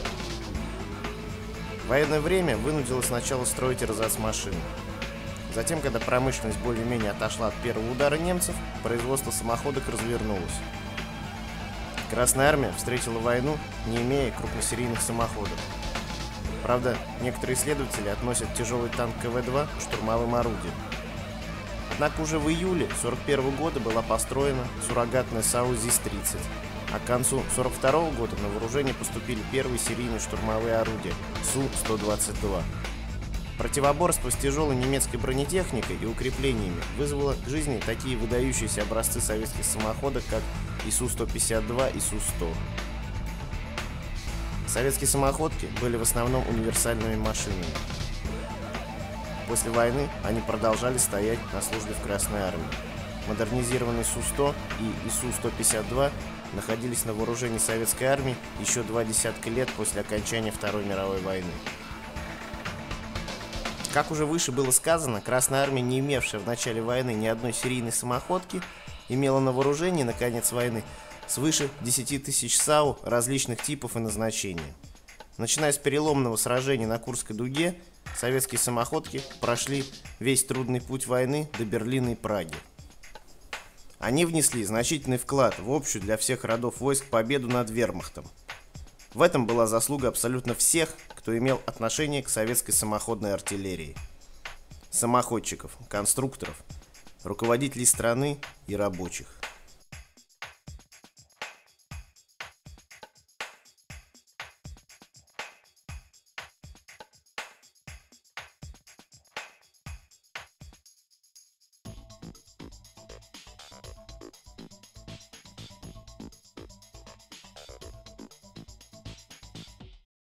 Военное время вынудило сначала строить эрзац машины. Затем, когда промышленность более-менее отошла от первого удара немцев, производство самоходок развернулось. Красная армия встретила войну, не имея крупносерийных самоходов. Правда, некоторые исследователи относят тяжелый танк К В два к штурмовым орудиям. Однако уже в июле сорок первого года была построена суррогатная САУ ЗИС тридцать, а к концу сорок второго года на вооружение поступили первые серийные штурмовые орудия Су сто двадцать два. Противоборство с тяжелой немецкой бронетехникой и укреплениями вызвало к жизни такие выдающиеся образцы советских самоходок, как И Су сто пятьдесят два и Су сто. Советские самоходки были в основном универсальными машинами. После войны они продолжали стоять на службе в Красной армии. Модернизированный Су сто и И Су сто пятьдесят два находились на вооружении советской армии еще два десятка лет после окончания Второй мировой войны. Как уже выше было сказано, Красная армия, не имевшая в начале войны ни одной серийной самоходки, имела на вооружении на конец войны свыше десяти тысяч САУ различных типов и назначения. Начиная с переломного сражения на Курской дуге, советские самоходки прошли весь трудный путь войны до Берлина и Праги. Они внесли значительный вклад в общую для всех родов войск победу над вермахтом. В этом была заслуга абсолютно всех, кто имел отношение к советской самоходной артиллерии. Самоходчиков, конструкторов, руководителей страны и рабочих.